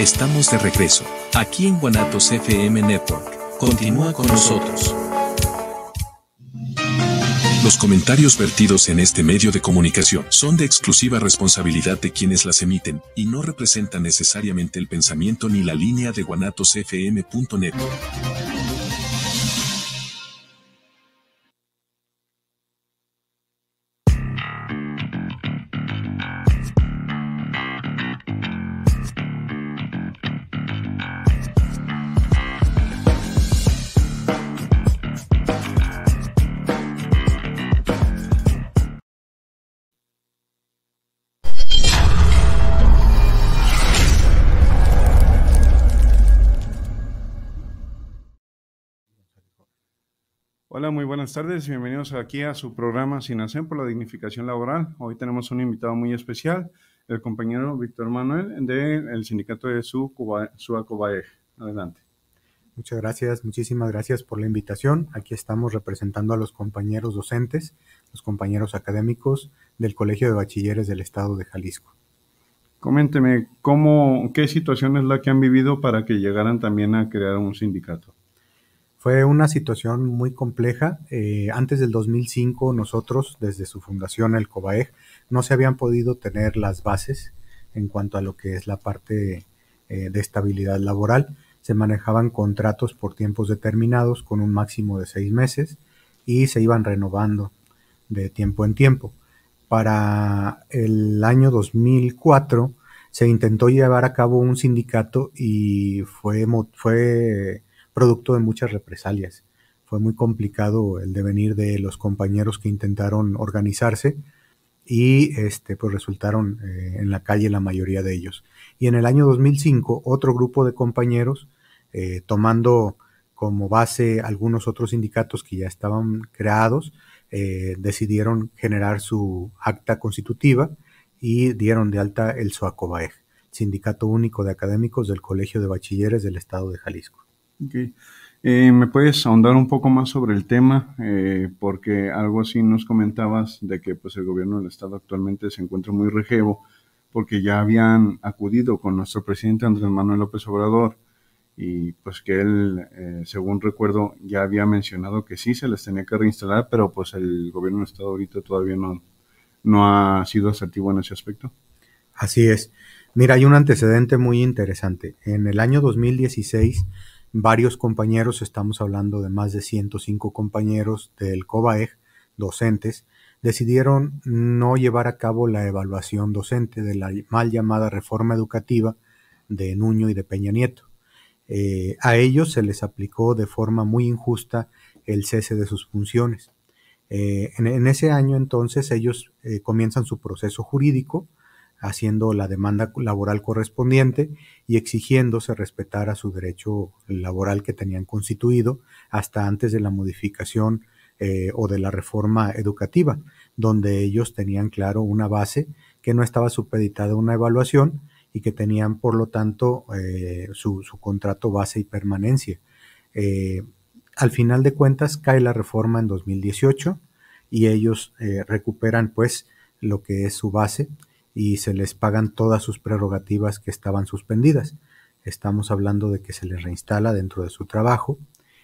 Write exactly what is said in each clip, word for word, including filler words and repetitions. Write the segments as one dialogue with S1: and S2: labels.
S1: Estamos de regreso, aquí en Guanatos F M Network. Continúa con nosotros. Los comentarios vertidos en este medio de comunicación son de exclusiva responsabilidad de quienes las emiten y no representan necesariamente el pensamiento ni la línea de guanatos f m punto net.
S2: Hola, muy buenas tardes, bienvenidos aquí a su programa SINASEM por la dignificación laboral. Hoy tenemos un invitado muy especial, el compañero Víctor Manuel del sindicato de SUA-COBAEG. Adelante.
S3: Muchas gracias, muchísimas gracias por la invitación. Aquí estamos representando a los compañeros docentes, los compañeros académicos del Colegio de Bachilleres del Estado de Jalisco.
S2: Coménteme, ¿cómo, qué situación es la que han vivido para que llegaran también a crear un sindicato?
S3: Fue una situación muy compleja. Eh, antes del dos mil cinco, nosotros, desde su fundación, el COBAEG, no se habían podido tener las bases en cuanto a lo que es la parte eh, de estabilidad laboral. Se manejaban contratos por tiempos determinados con un máximo de seis meses y se iban renovando de tiempo en tiempo. Para el año dos mil cuatro se intentó llevar a cabo un sindicato y fue... fue producto de muchas represalias. Fue muy complicado el devenir de los compañeros que intentaron organizarse y este, pues resultaron eh, en la calle la mayoría de ellos. Y en el año dos mil cinco, otro grupo de compañeros, eh, tomando como base algunos otros sindicatos que ya estaban creados, eh, decidieron generar su acta constitutiva y dieron de alta el SUA-COBAEG, Sindicato Único de Académicos del Colegio de Bachilleres del Estado de Jalisco.
S2: Okay. Eh, ¿Me puedes ahondar un poco más sobre el tema? Eh, porque algo así nos comentabas de que pues, el gobierno del estado actualmente se encuentra muy rejevo porque ya habían acudido con nuestro presidente Andrés Manuel López Obrador y pues que él, eh, según recuerdo, ya había mencionado que sí se les tenía que reinstalar, pero pues el gobierno del estado ahorita todavía no, no ha sido asertivo en ese aspecto.
S3: Así es. Mira, hay un antecedente muy interesante. En el año dos mil dieciséis, varios compañeros, estamos hablando de más de ciento cinco compañeros del COBAEG, docentes, decidieron no llevar a cabo la evaluación docente de la mal llamada reforma educativa de Nuño y de Peña Nieto. Eh, a ellos se les aplicó de forma muy injusta el cese de sus funciones. Eh, en, en ese año entonces ellos eh, comienzan su proceso jurídico, haciendo la demanda laboral correspondiente y exigiendo se respetara su derecho laboral que tenían constituido hasta antes de la modificación eh, o de la reforma educativa, donde ellos tenían claro una base que no estaba supeditada a una evaluación y que tenían, por lo tanto, eh, su, su contrato base y permanencia. Eh, al final de cuentas, cae la reforma en dos mil dieciocho y ellos eh, recuperan, pues, lo que es su base y se les pagan todas sus prerrogativas que estaban suspendidas. Estamos hablando de que se les reinstala dentro de su trabajo.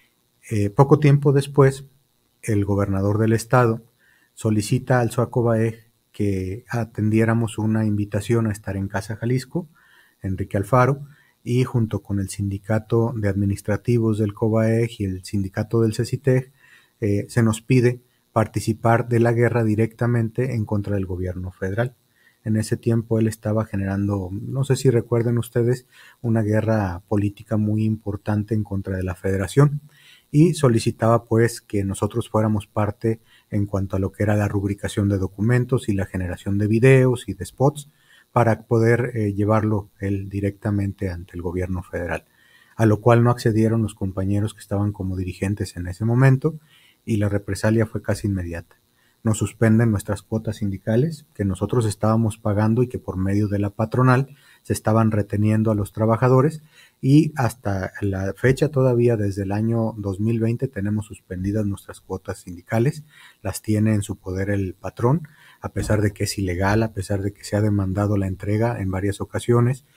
S3: Eh, poco tiempo después, el gobernador del estado solicita al SUA-COBAEG que atendiéramos una invitación a estar en Casa Jalisco, Enrique Alfaro, y junto con el sindicato de administrativos del COBAEG y el sindicato del CECITEG, eh, se nos pide participar de la guerra directamente en contra del gobierno federal. En ese tiempo él estaba generando, no sé si recuerden ustedes, una guerra política muy importante en contra de la federación y solicitaba pues que nosotros fuéramos parte en cuanto a lo que era la rubricación de documentos y la generación de videos y de spots para poder eh, llevarlo él directamente ante el gobierno federal, a lo cual no accedieron los compañeros que estaban como dirigentes en ese momento y la represalia fue casi inmediata. Nos suspenden nuestras cuotas sindicales que nosotros estábamos pagando y que por medio de la patronal se estaban reteniendo a los trabajadores y hasta la fecha todavía desde el año dos mil veinte tenemos suspendidas nuestras cuotas sindicales, las tiene en su poder el patrón, a pesar de que es ilegal, a pesar de que se ha demandado la entrega en varias ocasiones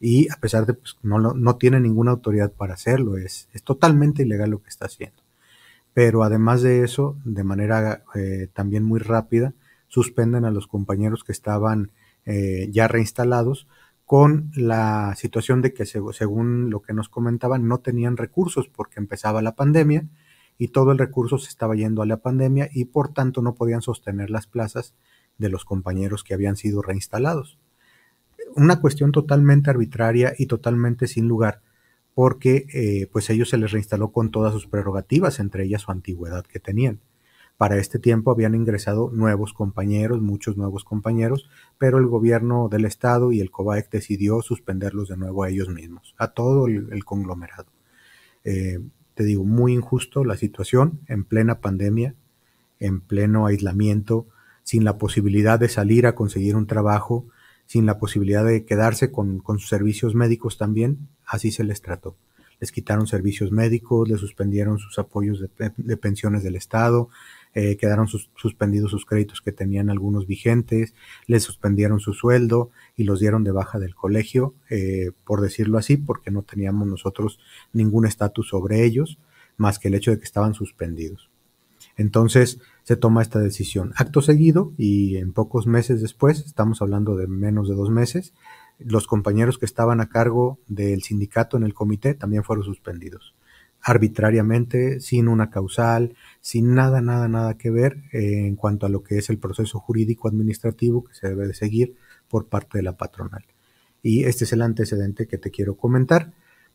S3: y a pesar de pues no, no tiene ninguna autoridad para hacerlo, es, es totalmente ilegal lo que está haciendo. Pero además de eso, de manera eh, también muy rápida, suspenden a los compañeros que estaban eh, ya reinstalados, con la situación de que, según lo que nos comentaban, no tenían recursos porque empezaba la pandemia y todo el recurso se estaba yendo a la pandemia y por tanto no podían sostener las plazas de los compañeros que habían sido reinstalados. Una cuestión totalmente arbitraria y totalmente sin lugar, porque eh, pues ellos se les reinstaló con todas sus prerrogativas, entre ellas su antigüedad que tenían. Para este tiempo habían ingresado nuevos compañeros, muchos nuevos compañeros, pero el gobierno del estado y el COBAEC decidió suspenderlos de nuevo a ellos mismos, a todo el, el conglomerado. Eh, te digo, muy injusto la situación, en plena pandemia, en pleno aislamiento, sin la posibilidad de salir a conseguir un trabajo, sin la posibilidad de quedarse con, con sus servicios médicos también, así se les trató. Les quitaron servicios médicos, les suspendieron sus apoyos de, de pensiones del estado, eh, quedaron sus, suspendidos sus créditos que tenían algunos vigentes, les suspendieron su sueldo y los dieron de baja del colegio, eh, por decirlo así, porque no teníamos nosotros ningún estatus sobre ellos, más que el hecho de que estaban suspendidos. Entonces se toma esta decisión. Acto seguido, y en pocos meses después, estamos hablando de menos de dos meses, los compañeros que estaban a cargo del sindicato en el comité también fueron suspendidos. Arbitrariamente, sin una causal, sin nada, nada, nada que ver eh, en cuanto a lo que es el proceso jurídico administrativo que se debe de seguir por parte de la patronal. Y este es el antecedente que te quiero comentar.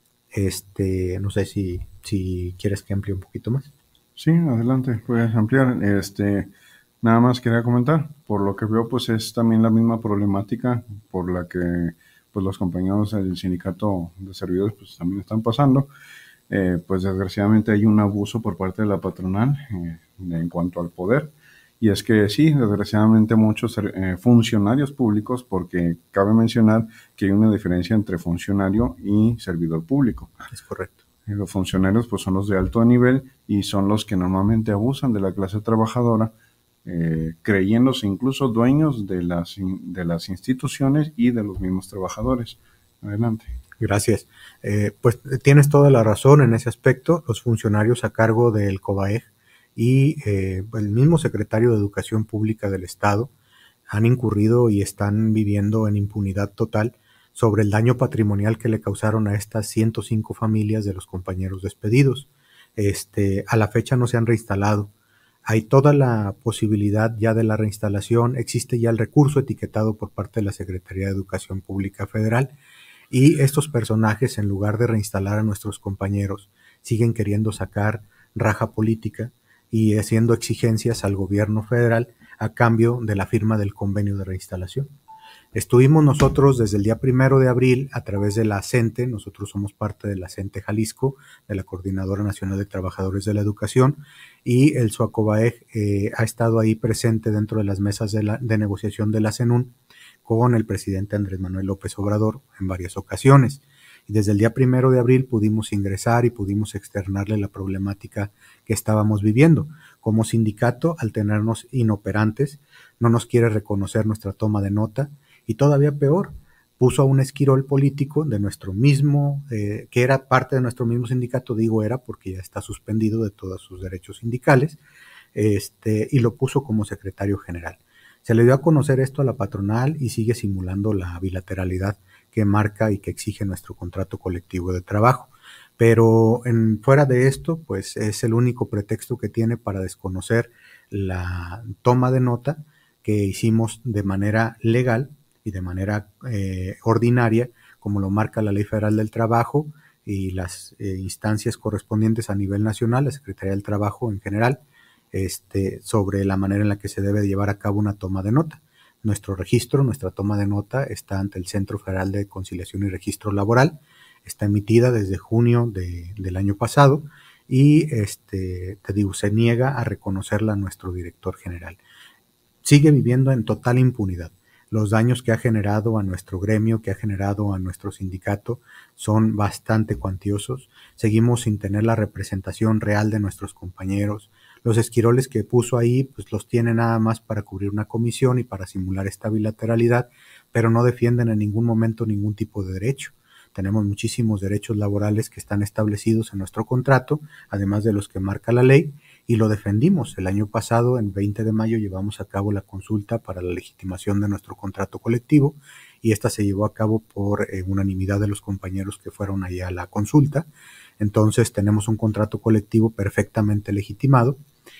S3: Este, no sé si, si quieres que amplíe un poquito más.
S2: Sí, adelante, puedes ampliar. Este, nada más quería comentar, por lo que veo, pues es también la misma problemática por la que pues los compañeros del sindicato de servidores pues también están pasando. Eh, pues desgraciadamente hay un abuso por parte de la patronal eh, en cuanto al poder. Y es que sí, desgraciadamente muchos eh, funcionarios públicos, porque cabe mencionar que hay una diferencia entre funcionario y servidor público.
S3: Es correcto.
S2: Los funcionarios pues son los de alto nivel y son los que normalmente abusan de la clase trabajadora, eh, creyéndose incluso dueños de las, de las instituciones y de los mismos trabajadores. Adelante.
S3: Gracias. Eh, pues tienes toda la razón en ese aspecto. Los funcionarios a cargo del COBAEG y eh, el mismo secretario de Educación Pública del Estado han incurrido y están viviendo en impunidad total sobre el daño patrimonial que le causaron a estas ciento cinco familias de los compañeros despedidos. Este, a la fecha no se han reinstalado. Hay toda la posibilidad ya de la reinstalación, existe ya el recurso etiquetado por parte de la Secretaría de Educación Pública Federal, y estos personajes, en lugar de reinstalar a nuestros compañeros, siguen queriendo sacar raja política y haciendo exigencias al gobierno federal a cambio de la firma del convenio de reinstalación. Estuvimos nosotros desde el día primero de abril a través de la CENTE, nosotros somos parte de la CENTE Jalisco, de la Coordinadora Nacional de Trabajadores de la Educación, y el SUACOBAEG eh, ha estado ahí presente dentro de las mesas de, la, de negociación de la CENUN con el presidente Andrés Manuel López Obrador en varias ocasiones. Y desde el día primero de abril pudimos ingresar y pudimos externarle la problemática que estábamos viviendo. Como sindicato, al tenernos inoperantes, no nos quiere reconocer nuestra toma de nota, y todavía peor, puso a un esquirol político de nuestro mismo, eh, que era parte de nuestro mismo sindicato, digo era porque ya está suspendido de todos sus derechos sindicales, este, y lo puso como secretario general. Se le dio a conocer esto a la patronal y sigue simulando la bilateralidad que marca y que exige nuestro contrato colectivo de trabajo. Pero en, fuera de esto, pues es el único pretexto que tiene para desconocer la toma de nota que hicimos de manera legal y de manera eh, ordinaria, como lo marca la Ley Federal del Trabajo y las eh, instancias correspondientes a nivel nacional, la Secretaría del Trabajo en general, este, sobre la manera en la que se debe llevar a cabo una toma de nota. Nuestro registro, nuestra toma de nota está ante el Centro Federal de Conciliación y Registro Laboral, está emitida desde junio de, del año pasado y este, te digo, se niega a reconocerla a nuestro director general. Sigue viviendo en total impunidad. Los daños que ha generado a nuestro gremio, que ha generado a nuestro sindicato, son bastante cuantiosos. Seguimos sin tener la representación real de nuestros compañeros. Los esquiroles que puso ahí, pues los tiene nada más para cubrir una comisión y para simular esta bilateralidad, pero no defienden en ningún momento ningún tipo de derecho. Tenemos muchísimos derechos laborales que están establecidos en nuestro contrato, además de los que marca la ley, y lo defendimos. El año pasado, el veinte de mayo, llevamos a cabo la consulta para la legitimación de nuestro contrato colectivo, y esta se llevó a cabo por eh, unanimidad de los compañeros que fueron allá a la consulta. Entonces tenemos un contrato colectivo perfectamente legitimado,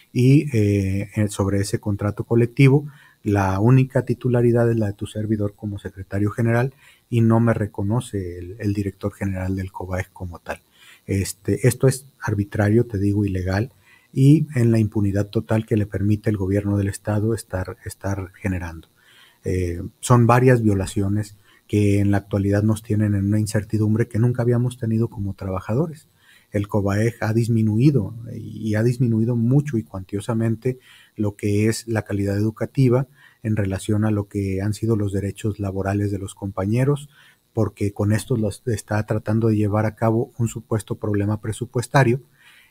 S3: y eh, sobre ese contrato colectivo la única titularidad es la de tu servidor como secretario general, y no me reconoce el, el director general del COBAEG como tal. Este, esto es arbitrario, te digo, ilegal, y en la impunidad total que le permite el gobierno del estado estar, estar generando. Eh, son varias violaciones que en la actualidad nos tienen en una incertidumbre que nunca habíamos tenido como trabajadores. El COBAEG ha disminuido y ha disminuido mucho y cuantiosamente lo que es la calidad educativa en relación a lo que han sido los derechos laborales de los compañeros, porque con esto los está tratando de llevar a cabo un supuesto problema presupuestario,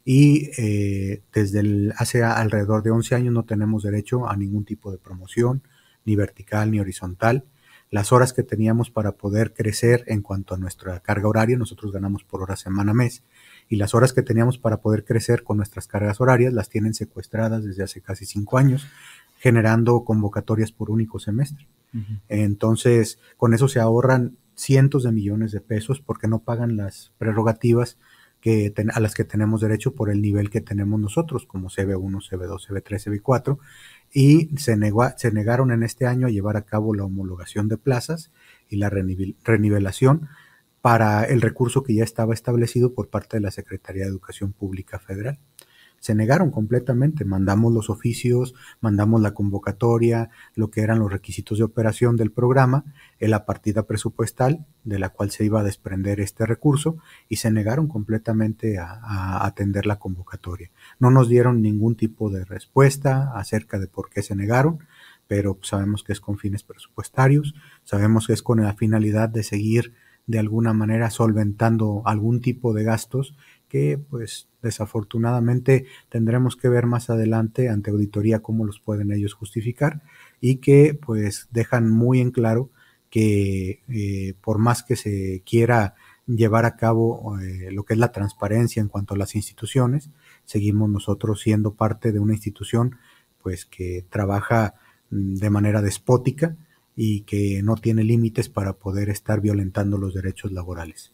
S3: y eh, desde el, hace alrededor de once años no tenemos derecho a ningún tipo de promoción, ni vertical ni horizontal. Las horas que teníamos para poder crecer en cuanto a nuestra carga horaria, nosotros ganamos por hora semana mes, y las horas que teníamos para poder crecer con nuestras cargas horarias las tienen secuestradas desde hace casi cinco años, generando convocatorias por único semestre. Uh-huh. Entonces, con eso se ahorran cientos de millones de pesos porque no pagan las prerrogativas que ten, a las que tenemos derecho por el nivel que tenemos nosotros, como C B uno, C B dos, C B tres, C B cuatro, y se, negó, se negaron en este año a llevar a cabo la homologación de plazas y la renivel, renivelación para el recurso que ya estaba establecido por parte de la Secretaría de Educación Pública Federal. Se negaron completamente, mandamos los oficios, mandamos la convocatoria, lo que eran los requisitos de operación del programa, en la partida presupuestal de la cual se iba a desprender este recurso, y se negaron completamente a, a atender la convocatoria. No nos dieron ningún tipo de respuesta acerca de por qué se negaron, pero sabemos que es con fines presupuestarios, sabemos que es con la finalidad de seguir de alguna manera solventando algún tipo de gastos que pues desafortunadamente tendremos que ver más adelante ante auditoría cómo los pueden ellos justificar, y que pues dejan muy en claro que eh, por más que se quiera llevar a cabo eh, lo que es la transparencia en cuanto a las instituciones, seguimos nosotros siendo parte de una institución pues que trabaja de manera despótica y que no tiene límites para poder estar violentando los derechos laborales.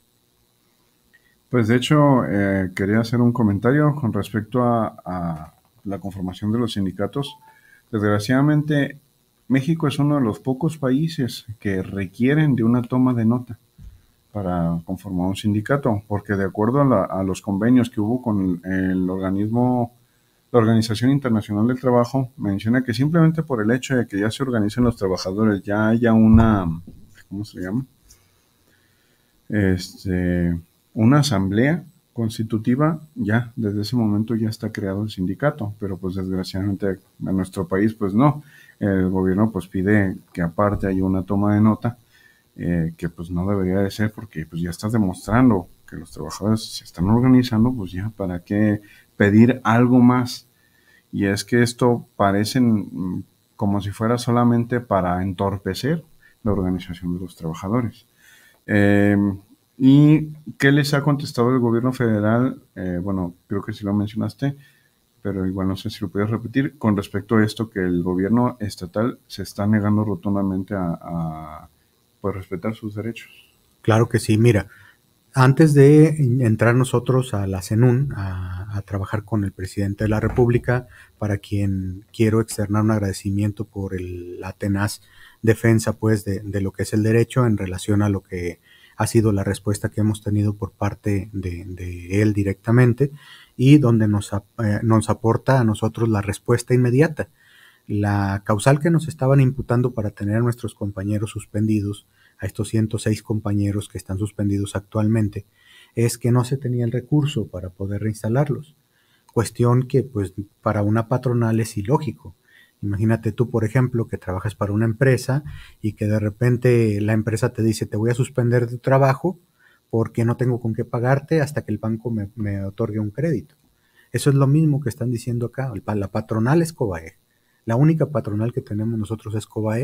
S2: Pues de hecho, eh, quería hacer un comentario con respecto a, a la conformación de los sindicatos. Desgraciadamente, México es uno de los pocos países que requieren de una toma de nota para conformar un sindicato, porque de acuerdo a, la, a los convenios que hubo con el organismo, la Organización Internacional del Trabajo, menciona que simplemente por el hecho de que ya se organicen los trabajadores, ya haya una, ¿cómo se llama? Este... una asamblea constitutiva, ya desde ese momento ya está creado el sindicato, pero pues desgraciadamente en nuestro país pues no, el gobierno pues pide que aparte haya una toma de nota, eh, que pues no debería de ser, porque pues ya estás demostrando que los trabajadores se están organizando, pues ya para qué pedir algo más. Y es que esto parece como si fuera solamente para entorpecer la organización de los trabajadores. Eh, ¿Y qué les ha contestado el gobierno federal? Eh, bueno, creo que sí lo mencionaste, pero igual no sé si lo puedes repetir, con respecto a esto que el gobierno estatal se está negando rotundamente a, a pues, respetar sus derechos.
S3: Claro que sí, mira, antes de entrar nosotros a la CENUN a, a trabajar con el presidente de la República, para quien quiero externar un agradecimiento por el, la tenaz defensa pues de, de lo que es el derecho en relación a lo que ha sido la respuesta que hemos tenido por parte de, de él directamente, y donde nos, eh, nos aporta a nosotros la respuesta inmediata. La causal que nos estaban imputando para tener a nuestros compañeros suspendidos, a estos ciento seis compañeros que están suspendidos actualmente, es que no se tenía el recurso para poder reinstalarlos. Cuestión que pues para una patronal es ilógico. Imagínate tú, por ejemplo, que trabajas para una empresa y que de repente la empresa te dice te voy a suspender de tu trabajo porque no tengo con qué pagarte hasta que el banco me, me otorgue un crédito. Eso es lo mismo que están diciendo acá. La patronal es COBAEG. La única patronal que tenemos nosotros es COBAEG,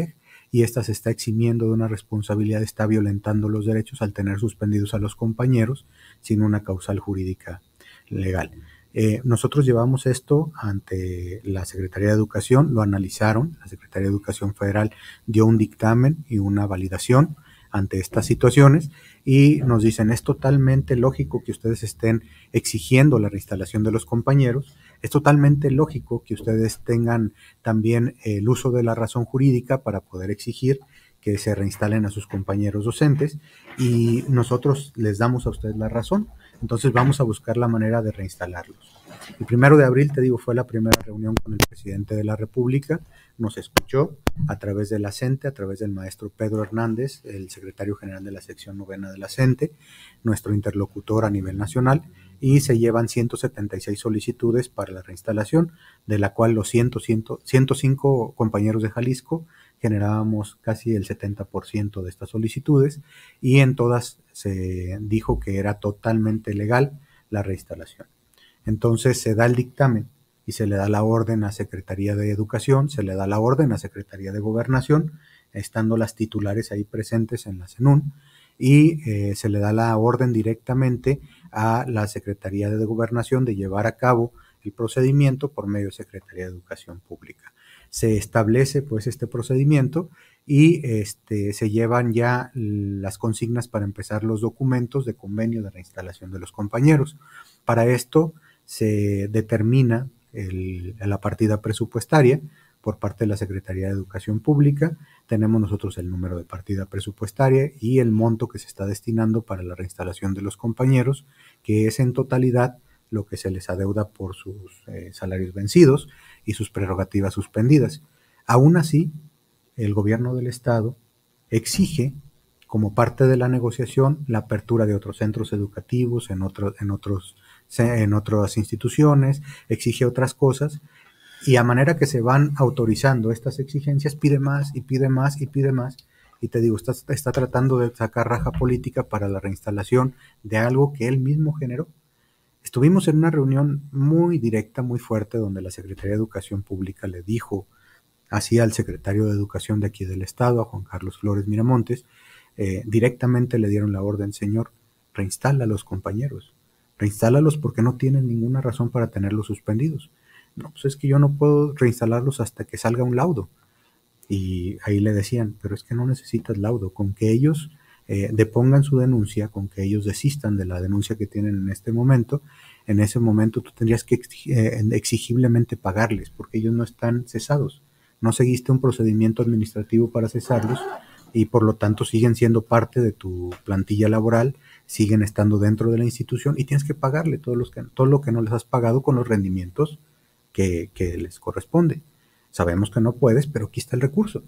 S3: y esta se está eximiendo de una responsabilidad, está violentando los derechos al tener suspendidos a los compañeros sin una causal jurídica legal. Eh, nosotros llevamos esto ante la Secretaría de Educación, lo analizaron, la Secretaría de Educación Federal dio un dictamen y una validación ante estas situaciones y nos dicen, es totalmente lógico que ustedes estén exigiendo la reinstalación de los compañeros, es totalmente lógico que ustedes tengan también el uso de la razón jurídica para poder exigir que se reinstalen a sus compañeros docentes y nosotros les damos a ustedes la razón. Entonces vamos a buscar la manera de reinstalarlos. El primero de abril, te digo, fue la primera reunión con el presidente de la República, nos escuchó a través de la CENTE, a través del maestro Pedro Hernández, el secretario general de la sección novena de la CENTE, nuestro interlocutor a nivel nacional, y se llevan ciento setenta y seis solicitudes para la reinstalación, de la cual los cien, ciento cinco compañeros de Jalisco generábamos casi el setenta por ciento de estas solicitudes y en todas se dijo que era totalmente legal la reinstalación. Entonces se da el dictamen y se le da la orden a Secretaría de Educación, se le da la orden a Secretaría de Gobernación, estando las titulares ahí presentes en la CENUN, y eh, se le da la orden directamente a la Secretaría de Gobernación de llevar a cabo el procedimiento por medio de Secretaría de Educación Pública. Se establece pues este procedimiento y este, se llevan ya las consignas para empezar los documentos de convenio de reinstalación de los compañeros. Para esto se determina el, la partida presupuestaria por parte de la Secretaría de Educación Pública. Tenemos nosotros el número de partida presupuestaria y el monto que se está destinando para la reinstalación de los compañeros, que es en totalidad lo que se les adeuda por sus eh, salarios vencidos y sus prerrogativas suspendidas. Aún así, el gobierno del estado exige, como parte de la negociación, la apertura de otros centros educativos en, otro, en, otros, en otras instituciones, exige otras cosas, y a manera que se van autorizando estas exigencias, pide más y pide más y pide más, y te digo, está, está tratando de sacar raja política para la reinstalación de algo que él mismo generó. Estuvimos en una reunión muy directa, muy fuerte, donde la Secretaría de Educación Pública le dijo así al secretario de Educación de aquí del estado, a Juan Carlos Flores Miramontes, eh, directamente le dieron la orden, señor, reinstala a los compañeros, reinstálalos porque no tienen ninguna razón para tenerlos suspendidos. No, pues es que yo no puedo reinstalarlos hasta que salga un laudo. Y ahí le decían, pero es que no necesitas laudo, con que ellos eh, depongan su denuncia, con que ellos desistan de la denuncia que tienen en este momento, en ese momento tú tendrías que eh, exigiblemente pagarles, porque ellos no están cesados. No seguiste un procedimiento administrativo para cesarlos y por lo tanto siguen siendo parte de tu plantilla laboral, siguen estando dentro de la institución y tienes que pagarle todo, los que, todo lo que no les has pagado con los rendimientos que, que les corresponde. Sabemos que no puedes, pero aquí está el recurso.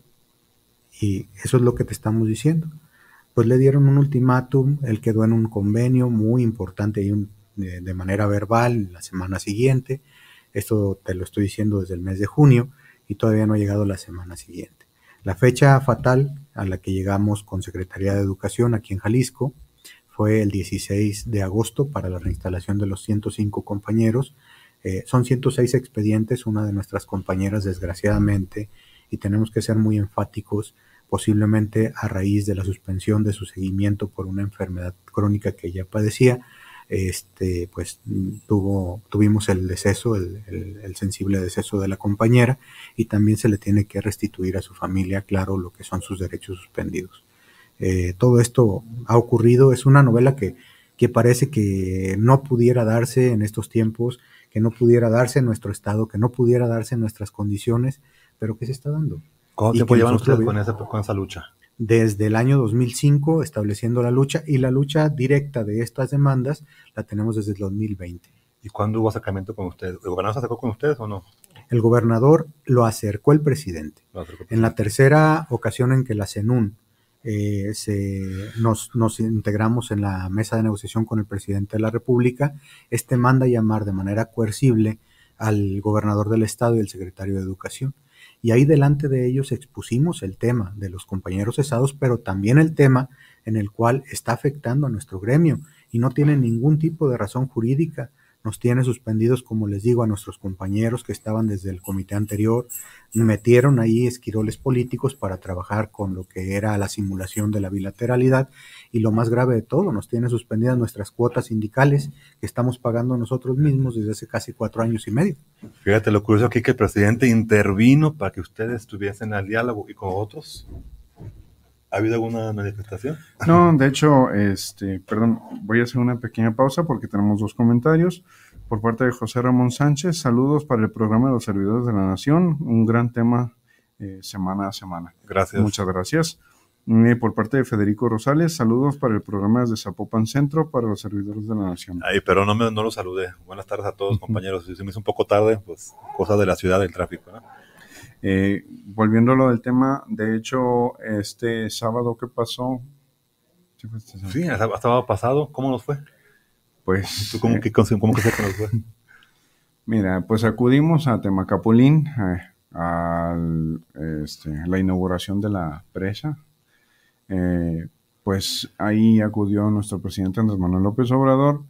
S3: Y eso es lo que te estamos diciendo. Pues le dieron un ultimátum, él quedó en un convenio muy importante y un, de, de manera verbal la semana siguiente. Esto te lo estoy diciendo desde el mes de junio y todavía no ha llegado la semana siguiente. La fecha fatal a la que llegamos con Secretaría de Educación aquí en Jalisco fue el dieciséis de agosto para la reinstalación de los ciento cinco compañeros. Eh, son ciento seis expedientes, una de nuestras compañeras desgraciadamente, y tenemos que ser muy enfáticos, posiblemente a raíz de la suspensión de su seguimiento por una enfermedad crónica que ella padecía, este, pues tuvo, tuvimos el deceso, el, el, el sensible deceso de la compañera, y también se le tiene que restituir a su familia, claro, lo que son sus derechos suspendidos. Eh, todo esto ha ocurrido, es una novela que, que parece que no pudiera darse en estos tiempos, que no pudiera darse en nuestro estado, que no pudiera darse en nuestras condiciones, pero que se está dando.
S4: ¿Cuánto tiempo llevan ustedes con esa, con esa lucha?
S3: Desde el año dos mil cinco estableciendo la lucha, y la lucha directa de estas demandas la tenemos desde el dos mil veinte.
S4: ¿Y cuándo hubo acercamiento con ustedes? ¿El gobernador se acercó con ustedes o no?
S3: El gobernador lo acercó el presidente.
S4: Lo acercó el presidente.
S3: En la tercera ocasión en que la CENUN eh, se, nos, nos integramos en la mesa de negociación con el presidente de la República, este manda llamar de manera coercible al gobernador del estado y el secretario de Educación. Y ahí delante de ellos expusimos el tema de los compañeros cesados, pero también el tema en el cual está afectando a nuestro gremio y no tiene ningún tipo de razón jurídica. nos tiene suspendidos, como les digo, a nuestros compañeros que estaban desde el comité anterior, metieron ahí esquiroles políticos para trabajar con lo que era la simulación de la bilateralidad, y lo más grave de todo, nos tiene suspendidas nuestras cuotas sindicales que estamos pagando nosotros mismos desde hace casi cuatro años y medio.
S4: Fíjate, lo curioso aquí que el presidente intervino para que ustedes estuviesen al diálogo y con otros. ¿Ha habido alguna manifestación?
S2: No, de hecho, este, perdón, voy a hacer una pequeña pausa porque tenemos dos comentarios. Por parte de José Ramón Sánchez, saludos para el programa de los servidores de la Nación, un gran tema eh, semana a semana.
S4: Gracias.
S2: Muchas gracias. Y por parte de Federico Rosales, saludos para el programa desde Zapopan Centro para los servidores de la Nación.
S4: Ay, pero no, me, no los saludé. Buenas tardes a todos, compañeros. Si se me hizo un poco tarde, pues cosas de la ciudad, del tráfico, ¿no?
S2: Eh, volviendo a lo del tema, de hecho, este sábado que pasó... ¿Sí, fue este sábado?
S4: Sí, hasta sábado pasado, ¿cómo nos fue?
S2: Pues...
S4: ¿Tú cómo,
S2: eh,
S4: que, cómo que sé que nos fue?
S2: Mira, pues acudimos a Temacapulín, eh, a este, la inauguración de la presa. Eh, pues ahí acudió nuestro presidente Andrés Manuel López Obrador.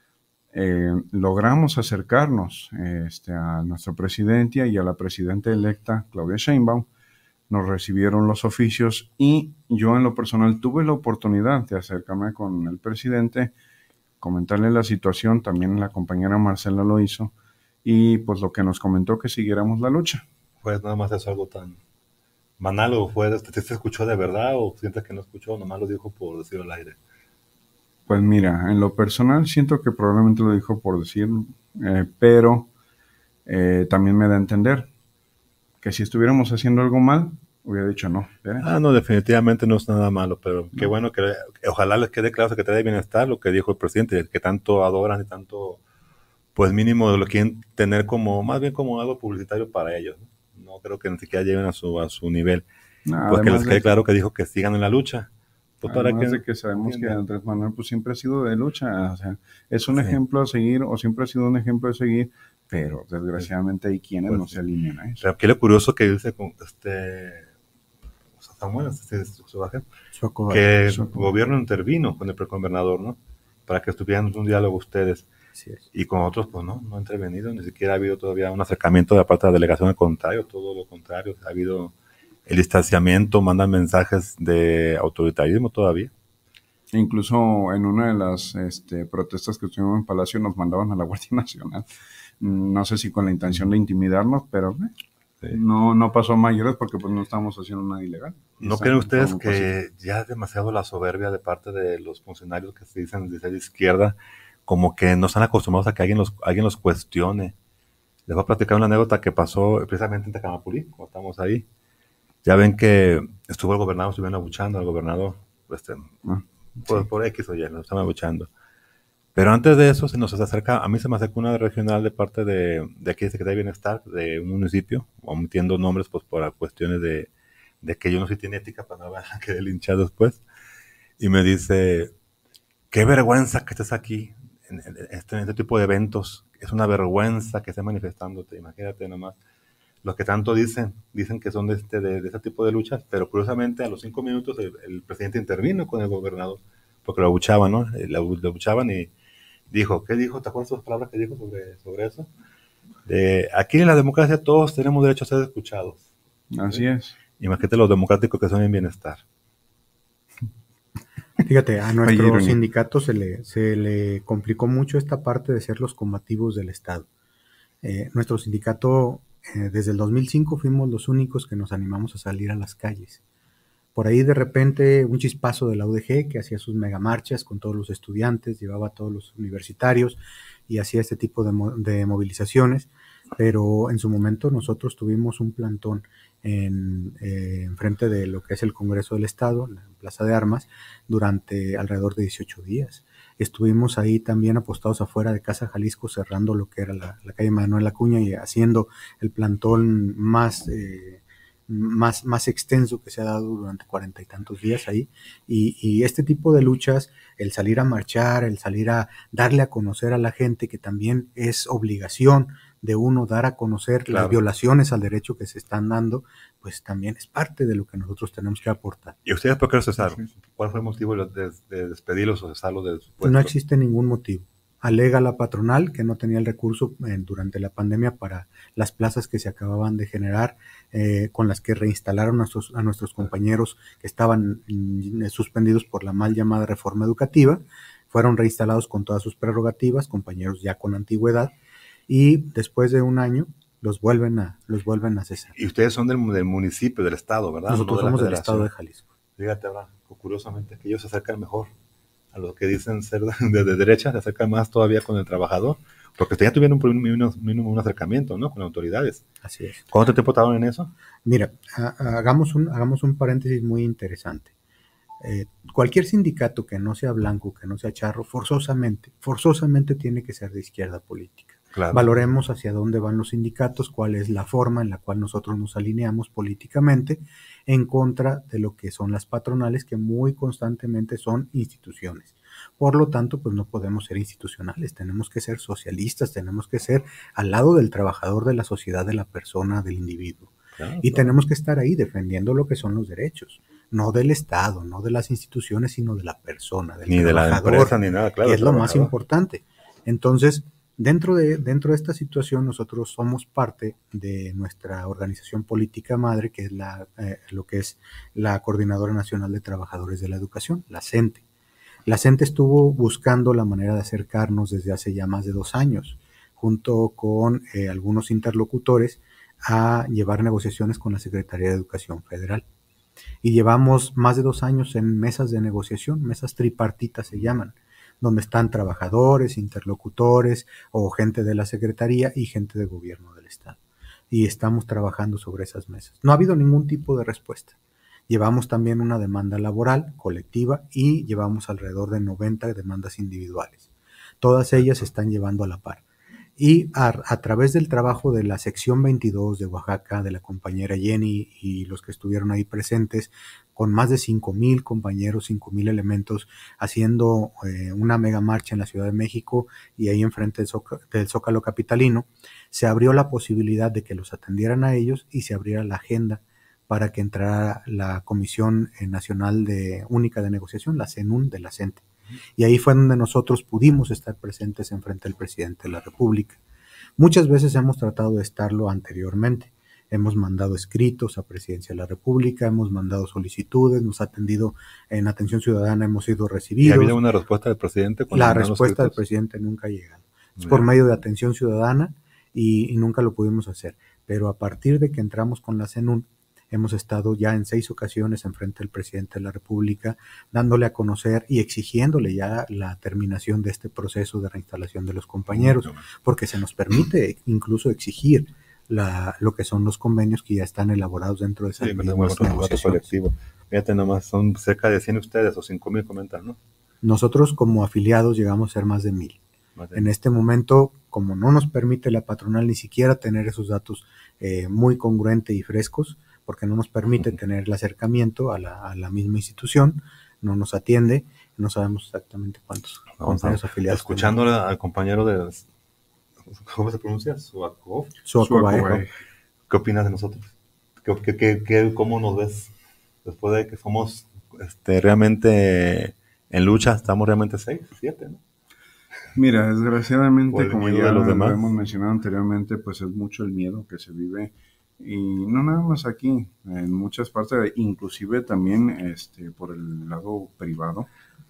S2: Eh, logramos acercarnos este, a nuestra presidenta y a la presidenta electa Claudia Sheinbaum. Nos recibieron los oficios y yo en lo personal tuve la oportunidad de acercarme con el presidente, comentarle la situación, también la compañera Marcela lo hizo, y pues lo que nos comentó que siguiéramos la lucha.
S4: Pues nada más eso, algo tan banal, o fue, ¿te, te escuchó de verdad o sientes que no escuchó, nomás lo dijo por decirlo al aire?
S2: Pues mira, en lo personal siento que probablemente lo dijo por decir, eh, pero eh, también me da a entender que si estuviéramos haciendo algo mal, hubiera dicho no. ¿eh?
S4: Ah, no, definitivamente no es nada malo, pero qué no. Bueno que, que ojalá les quede claro que te dé bienestar lo que dijo el presidente, que tanto adoran y tanto, pues mínimo lo quieren tener como, más bien como algo publicitario para ellos. No, no creo que ni siquiera lleguen a su, a su nivel. No, pues que les quede de... claro que dijo que sigan en la lucha.
S2: Pues para que, de que sabemos entienda. Que Andrés Manuel pues siempre ha sido de lucha, o sea, es un sí. ejemplo a seguir, o siempre ha sido un ejemplo a seguir, pero desgraciadamente hay quienes pues, no se alinean a eso.
S4: Pero aquí lo curioso que dice con este Samuel, este, este, que el gobierno intervino con el precongobernador, ¿no? Para que estuvieran en un diálogo ustedes. Y con otros, pues no, no ha intervenido, ni siquiera ha habido todavía un acercamiento de parte de la delegación, al contrario, todo lo contrario, ha habido el distanciamiento, mandan mensajes de autoritarismo todavía.
S2: Incluso en una de las este, protestas que estuvimos en Palacio nos mandaban a la Guardia Nacional. No sé si con la intención de intimidarnos, pero sí. no, no pasó a mayores porque pues no estamos haciendo nada ilegal.
S4: ¿No creen ustedes que posible. Ya es demasiado la soberbia de parte de los funcionarios que se dicen de ser de izquierda, como que no están acostumbrados a que alguien los, alguien los cuestione? Les voy a platicar una anécdota que pasó precisamente en Tecamapulí, cuando estamos ahí. Ya ven que estuvo el gobernador, estuvieron abuchando al gobernador, este, ah, por, sí. por X o Y, lo estaban abuchando. Pero antes de eso, se nos acerca, a mí se me acercó una regional de parte de, de aquí de Secretaría de Bienestar, de un municipio, omitiendo nombres pues por cuestiones de, de que yo no soy tiene ética para no quedar linchado después. Y me dice, qué vergüenza que estés aquí en, en, este, en este tipo de eventos, es una vergüenza que estés manifestándote, imagínate nomás. Los que tanto dicen, dicen que son de este, de, de este tipo de luchas, pero curiosamente a los cinco minutos el, el presidente intervino con el gobernador, porque lo abuchaban, ¿no? Lo, lo abuchaban y dijo, ¿qué dijo? ¿Te acuerdas las palabras que dijo sobre, sobre eso? De, aquí en la democracia todos tenemos derecho a ser escuchados.
S2: Así ¿sí? es.
S4: Imagínate los democráticos que son en bienestar.
S3: Fíjate, a nuestro Oye, sindicato se le, se le complicó mucho esta parte de ser los combativos del Estado. Eh, nuestro sindicato... Eh, desde el dos mil cinco fuimos los únicos que nos animamos a salir a las calles. Por ahí de repente un chispazo de la U D G que hacía sus megamarchas con todos los estudiantes, llevaba a todos los universitarios y hacía este tipo de, mo- de movilizaciones, pero en su momento nosotros tuvimos un plantón en, eh, en frente de lo que es el Congreso del Estado, en la Plaza de Armas, durante alrededor de dieciocho días. Estuvimos ahí también apostados afuera de Casa Jalisco, cerrando lo que era la, la calle Manuel Acuña y haciendo el plantón más, eh, más, más extenso que se ha dado durante cuarenta y tantos días ahí. Y, y este tipo de luchas, el salir a marchar, el salir a darle a conocer a la gente, que también es obligación de uno dar a conocer claro. las violaciones al derecho que se están dando, pues también es parte de lo que nosotros tenemos que aportar.
S4: ¿Y ustedes por qué los cesaron? ¿Cuál fue el motivo de, de despedirlos o cesarlos de su puesto?
S3: No existe ningún motivo. Alega la patronal que no tenía el recurso eh, durante la pandemia para las plazas que se acababan de generar, eh, con las que reinstalaron a nuestros, a nuestros compañeros que estaban mm, suspendidos por la mal llamada reforma educativa. Fueron reinstalados con todas sus prerrogativas, compañeros ya con antigüedad, y después de un año los vuelven a, los vuelven a cesar.
S4: Y ustedes son del, del municipio, del estado, ¿verdad?
S3: Nosotros
S4: no de
S3: somos
S4: la
S3: del estado de Jalisco.
S4: Fíjate, ahora, curiosamente, que ellos se acercan mejor a los que dicen ser de, de derecha, se acercan más todavía con el trabajador, porque ustedes ya tuvieron un, un, un, un acercamiento, ¿no? Con autoridades.
S3: Así es.
S4: ¿Cuánto tiempo estaban en eso?
S3: Mira, a, hagamos, un, hagamos un paréntesis muy interesante. Eh, cualquier sindicato que no sea blanco, que no sea charro, forzosamente, forzosamente tiene que ser de izquierda política. Claro. Valoremos hacia dónde van los sindicatos, cuál es la forma en la cual nosotros nos alineamos políticamente en contra de lo que son las patronales, que muy constantemente son instituciones. Por lo tanto, pues no podemos ser institucionales, tenemos que ser socialistas, tenemos que ser al lado del trabajador, de la sociedad, de la persona, del individuo. Claro, y claro. Tenemos que estar ahí defendiendo lo que son los derechos, no del Estado, no de las instituciones, sino de la persona, del
S4: ni
S3: trabajador,
S4: de la empresa, ni nada, claro.
S3: Que es lo más importante. Entonces, Dentro de, dentro de esta situación, nosotros somos parte de nuestra organización política madre, que es la, eh, lo que es la Coordinadora Nacional de Trabajadores de la Educación, la CENTE. La CENTE estuvo buscando la manera de acercarnos desde hace ya más de dos años, junto con eh, algunos interlocutores, a llevar negociaciones con la Secretaría de Educación Federal. Y llevamos más de dos años en mesas de negociación, mesas tripartitas se llaman, donde están trabajadores, interlocutores o gente de la Secretaría y gente de gobierno del Estado. Y estamos trabajando sobre esas mesas. No ha habido ningún tipo de respuesta. Llevamos también una demanda laboral colectiva y llevamos alrededor de noventa demandas individuales. Todas ellas se están llevando a la par. Y a, a través del trabajo de la sección veintidós de Oaxaca, de la compañera Jenny y los que estuvieron ahí presentes, con más de cinco mil compañeros, cinco mil elementos, haciendo eh, una mega marcha en la Ciudad de México y ahí enfrente del, Zócalo, del Zócalo capitalino, se abrió la posibilidad de que los atendieran a ellos y se abriera la agenda para que entrara la Comisión Nacional de, Única de Negociación, la CENUN de la CENTE. Y ahí fue donde nosotros pudimos estar presentes en frente del presidente de la República. Muchas veces hemos tratado de estarlo anteriormente. Hemos mandado escritos a Presidencia de la República, hemos mandado solicitudes, nos ha atendido en atención ciudadana, hemos sido recibidos.
S4: ¿Y ha habido una respuesta del presidente?
S3: La respuesta del presidente nunca ha llegado. Es por medio de atención ciudadana y, y nunca lo pudimos hacer. Pero a partir de que entramos con la CENUN, hemos estado ya en seis ocasiones en frente del presidente de la República, dándole a conocer y exigiéndole ya la terminación de este proceso de reinstalación de los compañeros, porque se nos permite incluso exigir la, lo que son los convenios que ya están elaborados dentro de esa
S4: sí, colectivo. Fíjate nomás, son cerca de cien ustedes o cinco mil comentan, ¿no?
S3: Nosotros como afiliados llegamos a ser más de mil. Más de en mil. Este momento, como no nos permite la patronal ni siquiera tener esos datos eh, muy congruentes y frescos, porque no nos permite uh-huh. tener el acercamiento a la, a la misma institución, no nos atiende, no sabemos exactamente cuántos
S4: no,
S3: compañeros
S4: no.
S3: afiliados.
S4: Escuchando tenemos. Al compañero de, ¿cómo se pronuncia? Suakov.
S3: Suakov.
S4: ¿Qué opinas de nosotros? ¿Qué, qué, qué, qué, ¿Cómo nos ves? Después de que somos este, realmente en lucha, estamos realmente seis, siete, ¿no?
S2: Mira, desgraciadamente, como ya lo hemos mencionado anteriormente, pues es mucho el miedo que se vive. Y no nada más aquí, en muchas partes, inclusive también este, por el lado privado,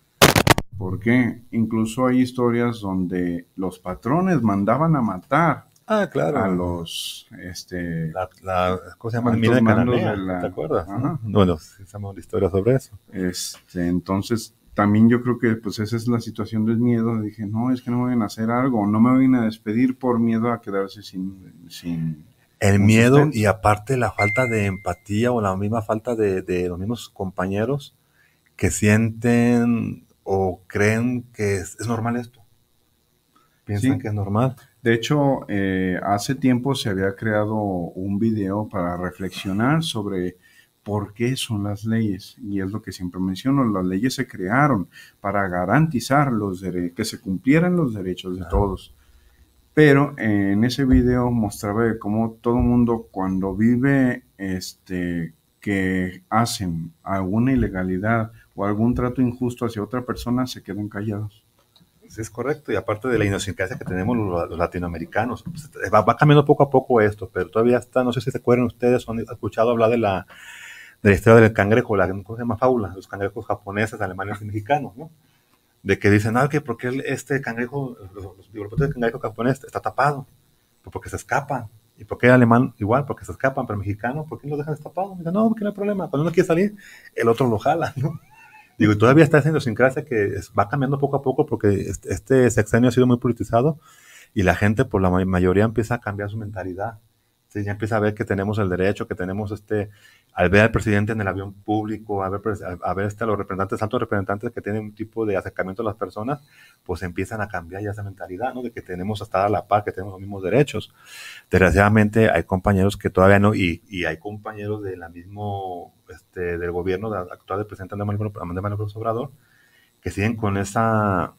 S2: porque incluso hay historias donde los patrones mandaban a matar
S4: ah, claro.
S2: a los, este,
S4: la, la, ¿cómo se llama? Mina de Cananea, de la, ¿te acuerdas? Ajá. Bueno, sí, sabemos la historia sobre eso.
S2: Este, entonces, también yo creo que pues esa es la situación del miedo. Dije, no, es que no me van a hacer algo, no me van a despedir por miedo a quedarse sin... sin
S4: el miedo y aparte la falta de empatía o la misma falta de, de los mismos compañeros que sienten o creen que es, es normal esto. Piensan sí. que es normal.
S2: De hecho, eh, hace tiempo se había creado un video para reflexionar sobre por qué son las leyes. Y es lo que siempre menciono, las leyes se crearon para garantizar los dere- que se cumplieran los derechos de ah. todos. Pero eh, en ese video mostraba cómo todo mundo cuando vive este, que hacen alguna ilegalidad o algún trato injusto hacia otra persona se quedan callados.
S4: Sí, es correcto, y aparte de la idiosincrasia que tenemos los, los latinoamericanos, pues, va, va cambiando poco a poco esto, pero todavía está, no sé si se acuerdan ustedes, o han escuchado hablar de la, de la historia del cangrejo, la, ¿cómo se llama? Fábula, los cangrejos japoneses, alemanes y mexicanos, ¿no? De que dicen, ah, que porque este cangrejo, los, los, los de cangrejo japonés está tapado, pues porque se escapan. ¿Y por qué el alemán igual? Porque se escapan, pero el mexicano, ¿por qué lo dejan destapado? Dicen, no, porque no hay problema, cuando uno quiere salir, el otro lo jala, ¿no? Digo, y todavía está esa idiosincrasia que va cambiando poco a poco porque este sexenio ha sido muy politizado y la gente, por la mayoría, empieza a cambiar su mentalidad. ¿Sí? Ya empieza a ver que tenemos el derecho, que tenemos este, al ver al presidente en el avión público, a ver, a ver este, a los representantes, altos representantes que tienen un tipo de acercamiento a las personas, pues empiezan a cambiar ya esa mentalidad, ¿no? De que tenemos hasta a la par, que tenemos los mismos derechos. Desgraciadamente hay compañeros que todavía no, y, y hay compañeros de la mismo, este, del gobierno de, actual del presidente Andrés Manuel López Obrador, que siguen con esa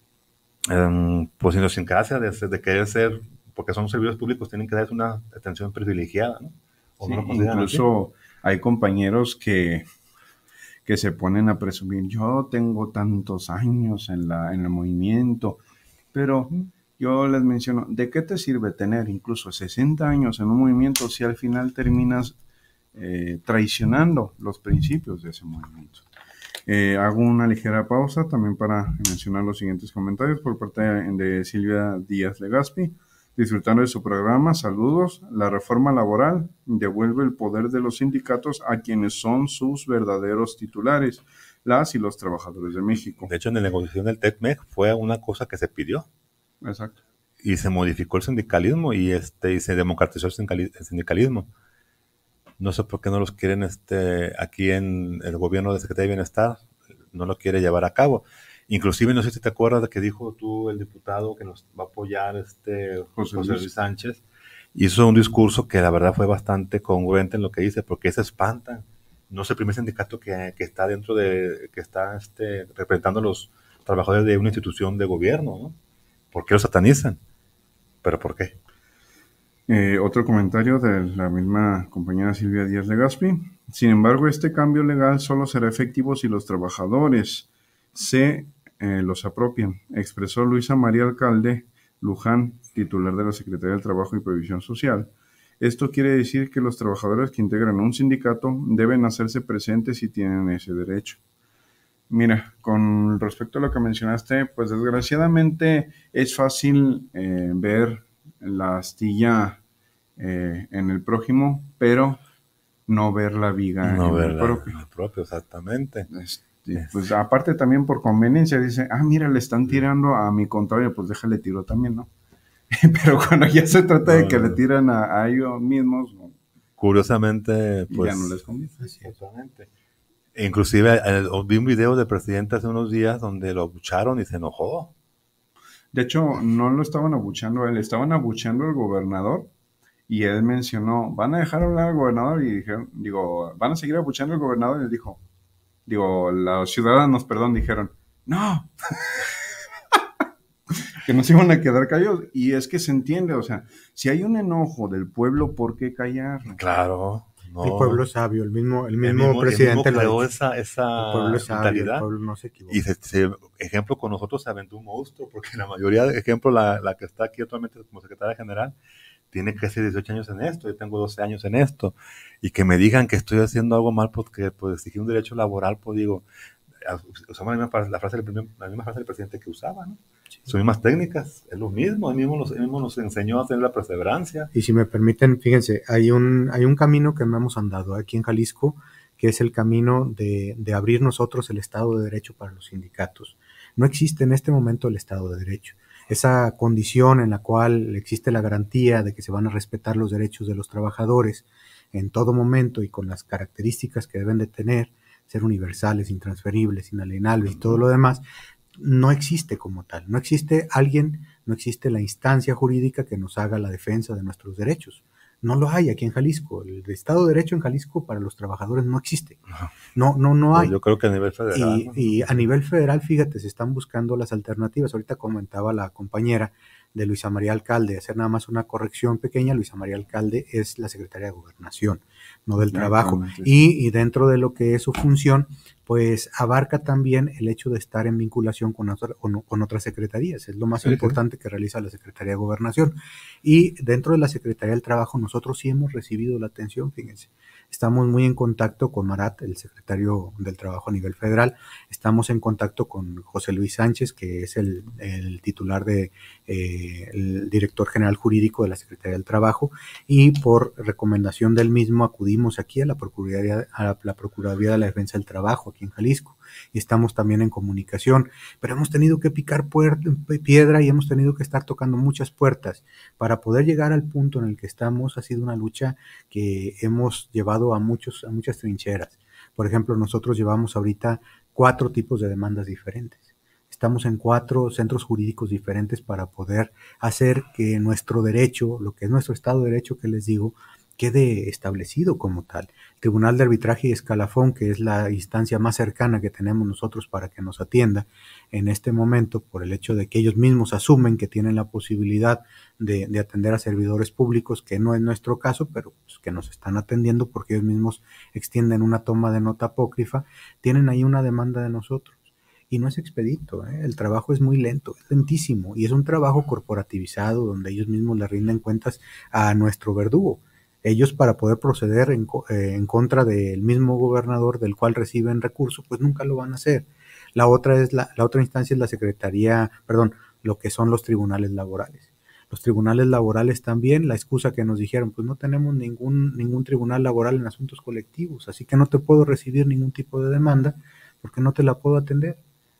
S4: um, pues idiosincrasia de, de querer ser, porque son servidores públicos, tienen que darles una atención privilegiada, ¿no? ¿O
S2: sí,
S4: no lo
S2: incluso así? Hay compañeros que, que se ponen a presumir, yo tengo tantos años en, la, en el movimiento, pero yo les menciono, ¿de qué te sirve tener incluso sesenta años en un movimiento si al final terminas eh, traicionando los principios de ese movimiento? Eh, hago una ligera pausa también para mencionar los siguientes comentarios por parte de Silvia Díaz Legaspi. Disfrutando de su programa, saludos. La reforma laboral devuelve el poder de los sindicatos a quienes son sus verdaderos titulares, las y los trabajadores de México.
S4: De hecho, en la negociación del TECMEC fue una cosa que se pidió.
S2: Exacto.
S4: Y se modificó el sindicalismo y, este, y se democratizó el sindicalismo. No sé por qué no los quieren este, aquí en el gobierno de Secretaría de Bienestar, no lo quiere llevar a cabo. Inclusive, no sé si te acuerdas de que dijo tú, el diputado que nos va a apoyar, este José, José Luis Sánchez, hizo un discurso que la verdad fue bastante congruente en lo que dice, porque se espantan. No es el primer sindicato que, que está dentro de, que está este, representando a los trabajadores de una institución de gobierno, ¿no? ¿Por qué los satanizan? ¿Pero por qué?
S2: Eh, otro comentario de la misma compañera Silvia Díaz Legaspi. Sin embargo, este cambio legal solo será efectivo si los trabajadores se eh, los apropian, expresó Luisa María Alcalde Luján, titular de la Secretaría del Trabajo y Previsión Social. Esto quiere decir que los trabajadores que integran un sindicato deben hacerse presentes si tienen ese derecho. Mira, con respecto a lo que mencionaste, pues desgraciadamente es fácil eh, ver la astilla eh, en el prójimo, pero no ver la viga
S4: no
S2: en
S4: ver
S2: el
S4: la,
S2: propio.
S4: el propio. Exactamente.
S2: Este, pues aparte también por conveniencia, dice, ah, mira, le están tirando a mi contrario, pues déjale tiro también, ¿no? Pero cuando ya se trata no, de que no. le tiran a, a ellos mismos,
S4: curiosamente, pues
S2: ya no les conviene.
S4: Exactamente. Inclusive eh, vi un video del presidente hace unos días donde lo abucharon y se enojó.
S2: De hecho, no lo estaban abuchando a él, estaban abuchando al gobernador y él mencionó, van a dejar hablar al gobernador y dijeron, digo, van a seguir abuchando al gobernador y él dijo, digo, los ciudadanos, perdón, dijeron, no, que no se iban a quedar callados. Y es que se entiende, o sea, si hay un enojo del pueblo, ¿por qué callar?
S4: Claro. No.
S3: El pueblo es sabio, el mismo, el mismo,
S4: el mismo
S3: presidente
S4: el mismo creó esa, esa
S3: el pueblo es sabio,
S4: mentalidad.
S3: el pueblo no se equivoca.
S4: Y se, se, ejemplo, con nosotros se aventó un monstruo, porque la mayoría, de ejemplo, la, la que está aquí actualmente como secretaria general, tiene casi dieciocho años en esto, yo tengo doce años en esto, y que me digan que estoy haciendo algo mal porque pues, exigí un derecho laboral, pues digo, usamos la misma, la frase del primer, la misma frase del presidente que usaba, ¿no? Sí. Son mismas técnicas, es lo mismo, él mismo, nos, él mismo nos enseñó a tener la perseverancia.
S3: Y si me permiten, fíjense, hay un, hay un camino que no hemos andado aquí en Jalisco, que es el camino de, de abrir nosotros el Estado de Derecho para los sindicatos. No existe en este momento el Estado de Derecho. Esa condición en la cual existe la garantía de que se van a respetar los derechos de los trabajadores en todo momento y con las características que deben de tener, ser universales, intransferibles, inalienables y todo lo demás, no existe como tal. No existe alguien, no existe la instancia jurídica que nos haga la defensa de nuestros derechos. No lo hay aquí en Jalisco. El Estado de Derecho en Jalisco para los trabajadores no existe. No, no, no hay.
S4: Pues yo creo que a nivel federal.
S3: Y, ¿no? y a nivel federal, fíjate, se están buscando las alternativas. Ahorita comentaba la compañera de Luisa María Alcalde. Hacer nada más una corrección pequeña, Luisa María Alcalde es la Secretaria de Gobernación, no del Trabajo. Y, y dentro de lo que es su función, pues abarca también el hecho de estar en vinculación con, otra, con, con otras secretarías. Es lo más sí, importante sí. que realiza la Secretaría de Gobernación. Y dentro de la Secretaría del Trabajo, nosotros sí hemos recibido la atención, fíjense. Estamos muy en contacto con Marat, el secretario del Trabajo a nivel federal. Estamos en contacto con José Luis Sánchez, que es el, el titular de, eh, el director general jurídico de la Secretaría del Trabajo, y por recomendación del mismo acudimos aquí a la Procuraduría, a la Procuraduría de la Defensa del Trabajo, aquí en Jalisco, y estamos también en comunicación, pero hemos tenido que picar piedra y hemos tenido que estar tocando muchas puertas para poder llegar al punto en el que estamos. Ha sido una lucha que hemos llevado a, muchos, a muchas trincheras. Por ejemplo, nosotros llevamos ahorita cuatro tipos de demandas diferentes. Estamos en cuatro centros jurídicos diferentes para poder hacer que nuestro derecho, lo que es nuestro Estado de Derecho que les digo, quede establecido como tal. El Tribunal de Arbitraje y Escalafón, que es la instancia más cercana que tenemos nosotros para que nos atienda en este momento, por el hecho de que ellos mismos asumen que tienen la posibilidad de, de atender a servidores públicos, que no es nuestro caso, pero pues, que nos están atendiendo porque ellos mismos extienden una toma de nota apócrifa, tienen ahí una demanda de nosotros. Y no es expedito, ¿eh? El trabajo es muy lento, es lentísimo, y es un trabajo corporativizado donde ellos mismos le rinden cuentas a nuestro verdugo. Ellos, para poder proceder en, eh, en contra del mismo gobernador del cual reciben recursos, pues nunca lo van a hacer. La otra es la, la otra instancia es la Secretaría, perdón, lo que son los tribunales laborales. Los tribunales laborales también, la excusa que nos dijeron, pues no tenemos ningún, ningún tribunal laboral en asuntos colectivos, así que no te puedo recibir ningún tipo de demanda porque no te la puedo atender.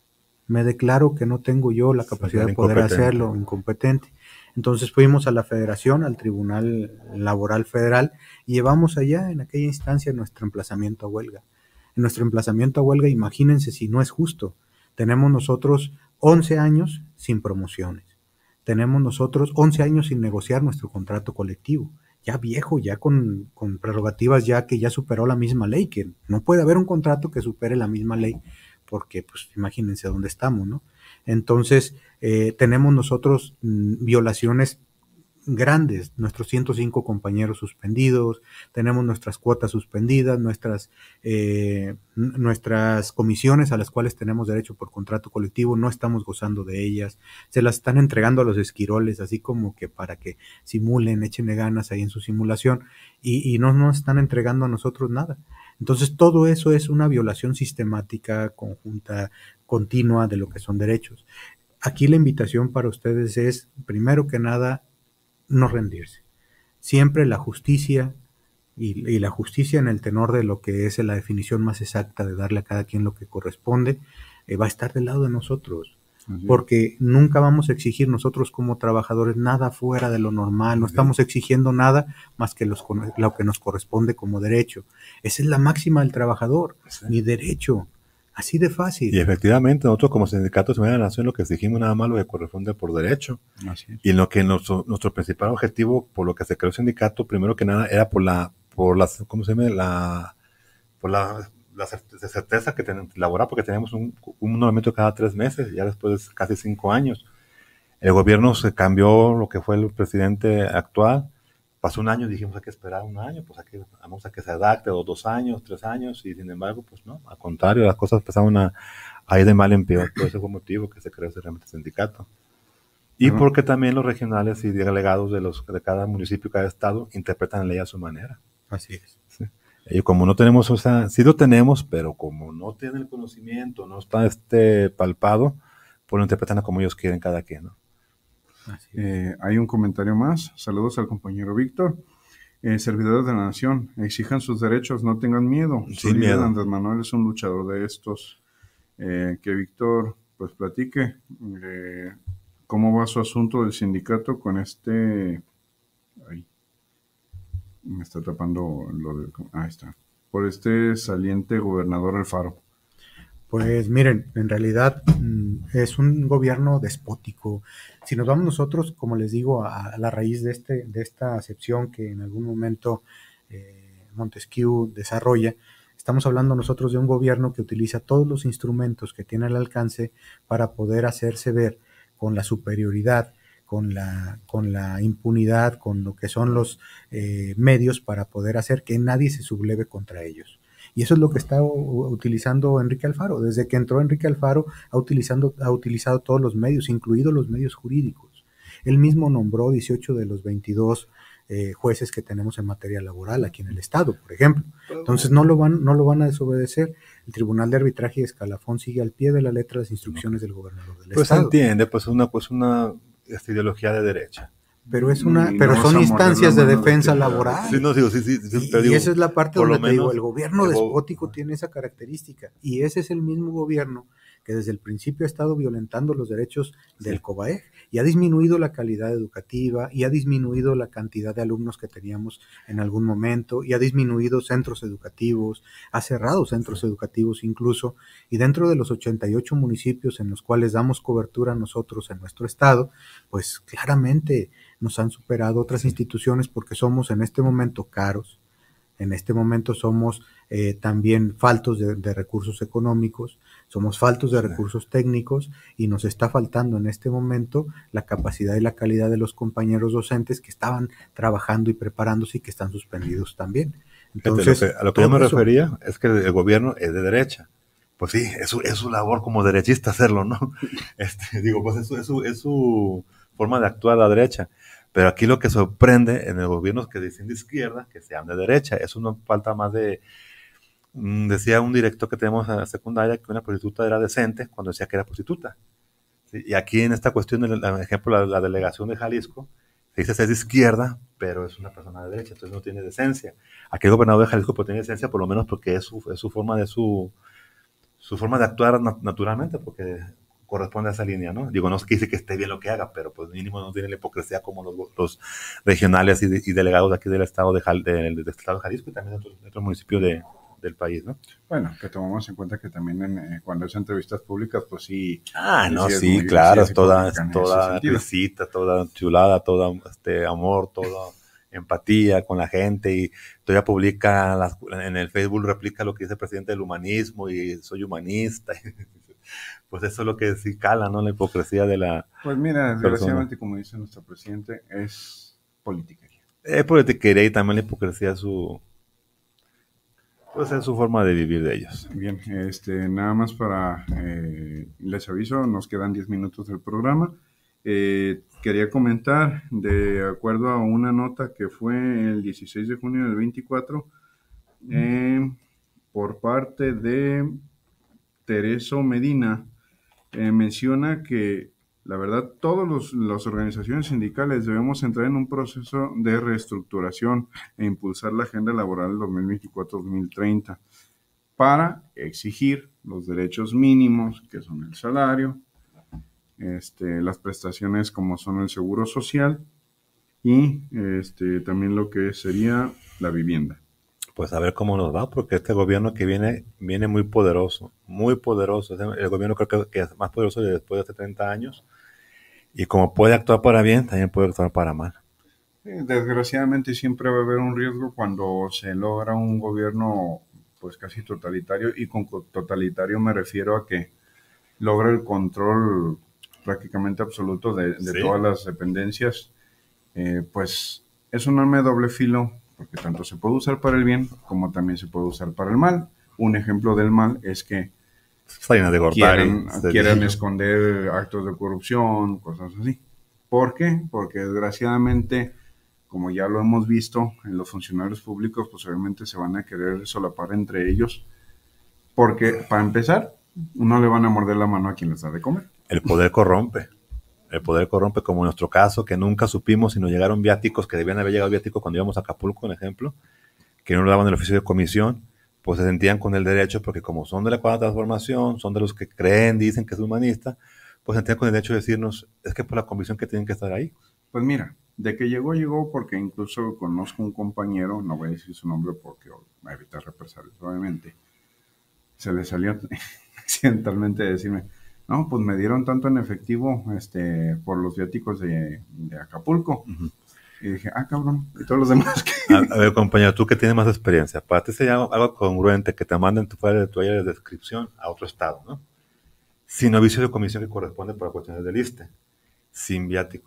S3: Me declaro que no tengo yo la capacidad de poder hacerlo, incompetente. Entonces fuimos a la federación, al Tribunal Laboral Federal, y llevamos allá en aquella instancia nuestro emplazamiento a huelga. En nuestro emplazamiento a huelga, imagínense si no es justo. Tenemos nosotros once años sin promociones. Tenemos nosotros once años sin negociar nuestro contrato colectivo. Ya viejo, ya con, con prerrogativas ya que ya superó la misma ley, que no puede haber un contrato que supere la misma ley, porque pues imagínense dónde estamos, ¿no? Entonces, eh, tenemos nosotros mm, violaciones grandes, nuestros ciento cinco compañeros suspendidos, tenemos nuestras cuotas suspendidas, nuestras, eh, nuestras comisiones a las cuales tenemos derecho por contrato colectivo, no estamos gozando de ellas, se las están entregando a los esquiroles, así como que para que simulen, échenle ganas ahí en su simulación, y, y no nos están entregando a nosotros nada. Entonces, todo eso es una violación sistemática, conjunta, continua de lo que son derechos. Aquí la invitación para ustedes es, primero que nada, no rendirse. Siempre la justicia, y, y la justicia en el tenor de lo que es la definición más exacta de darle a cada quien lo que corresponde, eh, va a estar del lado de nosotros. Así. Porque nunca vamos a exigir nosotros como trabajadores nada fuera de lo normal, no estamos exigiendo nada más que los, lo que nos corresponde como derecho. Esa es la máxima del trabajador, sí. Mi derecho, así de fácil.
S4: Y efectivamente nosotros como sindicatos de la Nación lo que exigimos nada más lo que corresponde por derecho. Así es. Y lo que nuestro, nuestro principal objetivo, por lo que se creó el sindicato, primero que nada era por la, por la, ¿cómo se llama? La, por la la certeza que tenemos laboral, porque tenemos un, un nombramiento cada tres meses, ya después de casi cinco años. El gobierno se cambió lo que fue el presidente actual, pasó un año, dijimos hay que esperar un año, pues aquí vamos a que se adapte, o dos años, tres años, y sin embargo, pues no, al contrario, las cosas empezaron a, a ir de mal en peor, por ese fue el motivo que se creó ese realmente sindicato. Y uh-huh. porque también los regionales y delegados de, los, de cada municipio, cada estado, interpretan la ley a su manera.
S3: Así es.
S4: Sí. Y como no tenemos, o sea, sí lo tenemos, pero como no tienen el conocimiento, no está este palpado, pues lo interpretan como ellos quieren cada quien, ¿no?
S2: Así eh, hay un comentario más. Saludos al compañero Víctor. Eh, servidores de la Nación, exijan sus derechos, no tengan miedo.
S4: Sin miedo.
S2: Andrés Manuel es un luchador de estos. Eh, que Víctor, pues platique eh, cómo va su asunto del sindicato con este... Ahí. Me está tapando lo de... Ahí está. Por este saliente gobernador Alfaro.
S3: Pues miren, en realidad es un gobierno despótico. Si nos vamos nosotros, como les digo, a la raíz de, este, de esta acepción que en algún momento eh, Montesquieu desarrolla, estamos hablando nosotros de un gobierno que utiliza todos los instrumentos que tiene al alcance para poder hacerse ver con la superioridad, con la, con la impunidad, con lo que son los eh, medios para poder hacer que nadie se subleve contra ellos. Y eso es lo que está utilizando Enrique Alfaro. Desde que entró Enrique Alfaro ha, utilizando, ha utilizado todos los medios, incluidos los medios jurídicos. Él mismo nombró dieciocho de los veintidós eh, jueces que tenemos en materia laboral aquí en el Estado, por ejemplo. Entonces no lo van, no lo van a desobedecer. El Tribunal de Arbitraje y Escalafón sigue al pie de la letra las instrucciones del gobernador del
S4: pues
S3: Estado.
S4: Pues se entiende, pues una, pues una esta ideología de derecha.
S3: Pero es una, pero no son instancias de defensa de laboral.
S4: Sí, no, digo, sí, sí, sí,
S3: y,
S4: digo,
S3: y esa es la parte donde te digo, el gobierno
S4: el
S3: despótico go tiene esa característica. Y ese es el mismo gobierno que desde el principio ha estado violentando los derechos sí. del COBAEG y ha disminuido la calidad educativa y ha disminuido la cantidad de alumnos que teníamos en algún momento y ha disminuido centros educativos, ha cerrado centros sí. educativos incluso, y dentro de los ochenta y ocho municipios en los cuales damos cobertura nosotros en nuestro estado, pues claramente nos han superado otras sí. instituciones porque somos en este momento caros, en este momento somos eh, también faltos de, de recursos económicos, somos faltos de sí. recursos técnicos y nos está faltando en este momento la capacidad y la calidad de los compañeros docentes que estaban trabajando y preparándose y que están suspendidos también. Entonces,
S4: Fíjate, lo que, a lo que yo me eso, refería es que el gobierno es de derecha. Pues sí, es su, es su labor como derechista hacerlo, ¿no? Este, digo, pues es su, es, su, es su forma de actuar a la derecha. Pero aquí lo que sorprende en el gobierno es que dicen de izquierda, que sean de derecha. Eso no falta más de... Decía un director que tenemos en la secundaria que una prostituta era decente cuando decía que era prostituta. ¿Sí? Y aquí en esta cuestión, por ejemplo, la, la delegación de Jalisco, se dice que es de izquierda, pero es una persona de derecha, entonces no tiene decencia. Aquí el gobernador de Jalisco pues, tiene decencia, por lo menos porque es su, es su forma de su, su forma de actuar nat naturalmente, porque corresponde a esa línea, ¿no? Digo, no es que dice que esté bien lo que haga, pero pues mínimo no tiene la hipocresía como los, los regionales y, de, y delegados de aquí del estado de, Jal, de, de, del estado de Jalisco y también de otros, de otros municipios de, del país, ¿no?
S2: Bueno, que tomamos en cuenta que también en, eh, cuando es entrevistas públicas, pues sí.
S4: Ah, no, sí, sí muy, claro, sí, es toda, es toda risita, toda chulada, todo este amor, toda empatía con la gente, y todavía publica las, en el Facebook, replica lo que dice el presidente del humanismo y soy humanista. Pues eso es lo que sí cala, ¿no? La hipocresía de la
S2: Pues mira, desgraciadamente, como dice nuestro presidente, es politiquería.
S4: Es politiquería y también la hipocresía es su, pues es su forma de vivir de ellos.
S2: Bien, este, nada más para, eh, les aviso, nos quedan diez minutos del programa. Eh, quería comentar, de acuerdo a una nota que fue el dieciséis de junio del veinticuatro, eh, por parte de Tereso Medina, eh, menciona que la verdad todas las organizaciones sindicales debemos entrar en un proceso de reestructuración e impulsar la agenda laboral dos mil veinticuatro a dos mil treinta para exigir los derechos mínimos, que son el salario, este, las prestaciones como son el seguro social y este, también lo que sería la vivienda.
S4: Pues a ver cómo nos va, porque este gobierno que viene, viene muy poderoso, muy poderoso. El gobierno creo que, que es más poderoso de después de hace treinta años. Y como puede actuar para bien, también puede actuar para mal.
S2: Desgraciadamente siempre va a haber un riesgo cuando se logra un gobierno pues casi totalitario. Y con totalitario me refiero a que logra el control prácticamente absoluto de, de ¿sí? todas las dependencias. Eh, pues es un arma de doble filo, porque tanto se puede usar para el bien como también se puede usar para el mal. Un ejemplo del mal es que
S4: de
S2: quieran, quieran esconder actos de corrupción, cosas así. ¿Por qué? Porque desgraciadamente, como ya lo hemos visto en los funcionarios públicos, pues obviamente se van a querer solapar entre ellos, porque para empezar, no le van a morder la mano a quien les da de comer.
S4: El poder corrompe. El poder corrompe, como en nuestro caso, que nunca supimos si nos llegaron viáticos, que debían haber llegado viáticos cuando íbamos a Acapulco, por ejemplo, que no nos daban el oficio de comisión, pues se sentían con el derecho, porque como son de la Cuarta Transformación, son de los que creen, dicen que es humanista, pues se sentían con el derecho de decirnos, es que por la comisión que tienen que estar ahí.
S2: Pues mira, de que llegó, llegó, porque incluso conozco un compañero, no voy a decir su nombre porque va a evitar represalias, obviamente, se le salió accidentalmente decirme, no, pues me dieron tanto en efectivo este, por los viáticos de, de Acapulco. Uh-huh. Y dije, ah, cabrón, y todos los demás.
S4: A, a ver, compañero, tú que tienes más experiencia, para ti sería algo congruente que te manden tu fuera de tu área de descripción a otro estado, ¿no? Sin oficio de comisión que corresponde para cuestiones del I S S S T E, sin viáticos.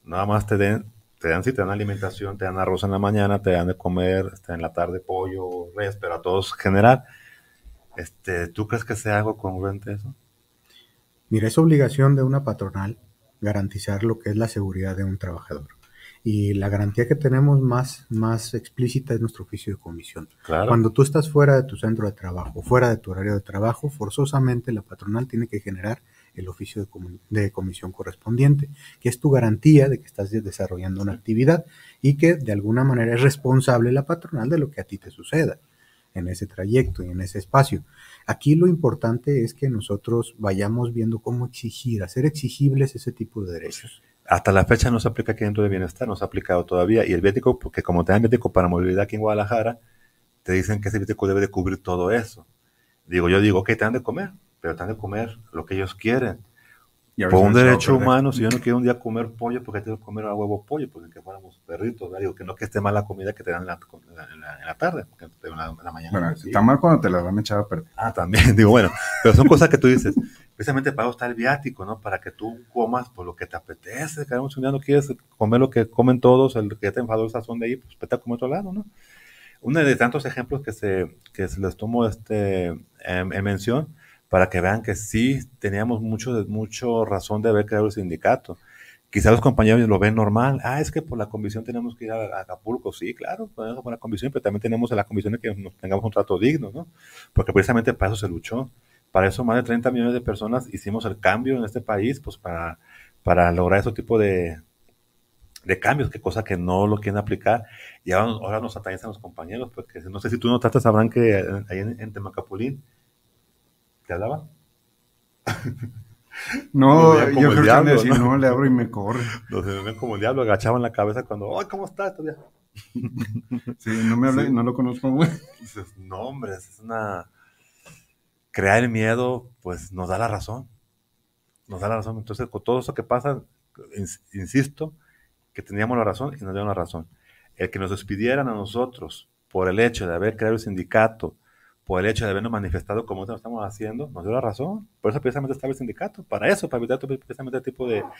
S4: nada más te den, te dan, sí, te dan alimentación, te dan arroz en la mañana, te dan de comer, este, en la tarde pollo, res, pero a todos general. Este, ¿tú crees que sea algo congruente eso?
S3: Mira, es obligación de una patronal garantizar lo que es la seguridad de un trabajador. Y la garantía que tenemos más, más explícita es nuestro oficio de comisión.
S4: Claro.
S3: Cuando tú estás fuera de tu centro de trabajo, fuera de tu horario de trabajo, forzosamente la patronal tiene que generar el oficio de, comu- de comisión correspondiente, que es tu garantía de que estás desarrollando una actividad y que de alguna manera es responsable la patronal de lo que a ti te suceda en ese trayecto y en ese espacio. Aquí lo importante es que nosotros vayamos viendo cómo exigir, hacer exigibles ese tipo de derechos.
S4: Hasta la fecha no se aplica aquí dentro de bienestar, no se ha aplicado todavía. Y el viático, porque como te dan viático para movilidad aquí en Guadalajara, te dicen que ese viático debe de cubrir todo eso. Digo, yo digo, ok, te dan de comer, pero te dan de comer lo que ellos quieren. Por un derecho humano, si yo no quiero un día comer pollo, porque tengo que comer a huevo pollo, porque que fuéramos perritos, ¿verdad? Digo, que no que esté mal la comida que te dan en la, en la, en la tarde, en la, en la mañana.
S2: Bueno, sí. Está mal cuando te la van a echar a perder.
S4: Ah, también, digo, bueno, pero son cosas que tú dices, precisamente para eso está el viático, ¿no? Para que tú comas por lo que te apetece, que un día no quieres comer lo que comen todos, el que ya te enfadó el sazón de ahí, pues vete a comer otro lado, ¿no? Uno de tantos ejemplos que se, que se les tomo este, en, en mención, para que vean que sí teníamos mucho, mucho razón de haber creado el sindicato. Quizá los compañeros lo ven normal. Ah, es que por la comisión tenemos que ir a, a Acapulco. Sí, claro, podemos por la comisión, pero también tenemos la comisión de que nos tengamos un trato digno, ¿no? Porque precisamente para eso se luchó. Para eso más de treinta millones de personas hicimos el cambio en este país, pues para, para lograr ese tipo de, de cambios, que cosa que no lo quieren aplicar. Y ahora, ahora nos atañen los compañeros, porque no sé si tú notaste, sabrán que ahí en, en Temacapulín, ¿te hablaban?
S2: No, yo creo que
S4: diablo,
S2: decir,
S4: ¿no?
S2: no, le abro y me corre.
S4: Los ven como el diablo, agachaban la cabeza cuando, ¡ay, cómo estás!
S2: Sí, no me habla, sí. No lo conozco, güey.
S4: Dices, no, hombre, es una... Crear el miedo, pues, nos da la razón. Nos da la razón. Entonces, con todo eso que pasa, insisto, que teníamos la razón y nos dieron la razón. El que nos despidieran a nosotros por el hecho de haber creado el sindicato, por el hecho de habernos manifestado como nosotros estamos haciendo, nos dio la razón. Por eso precisamente estaba el sindicato, para eso, para evitar precisamente este tipo de,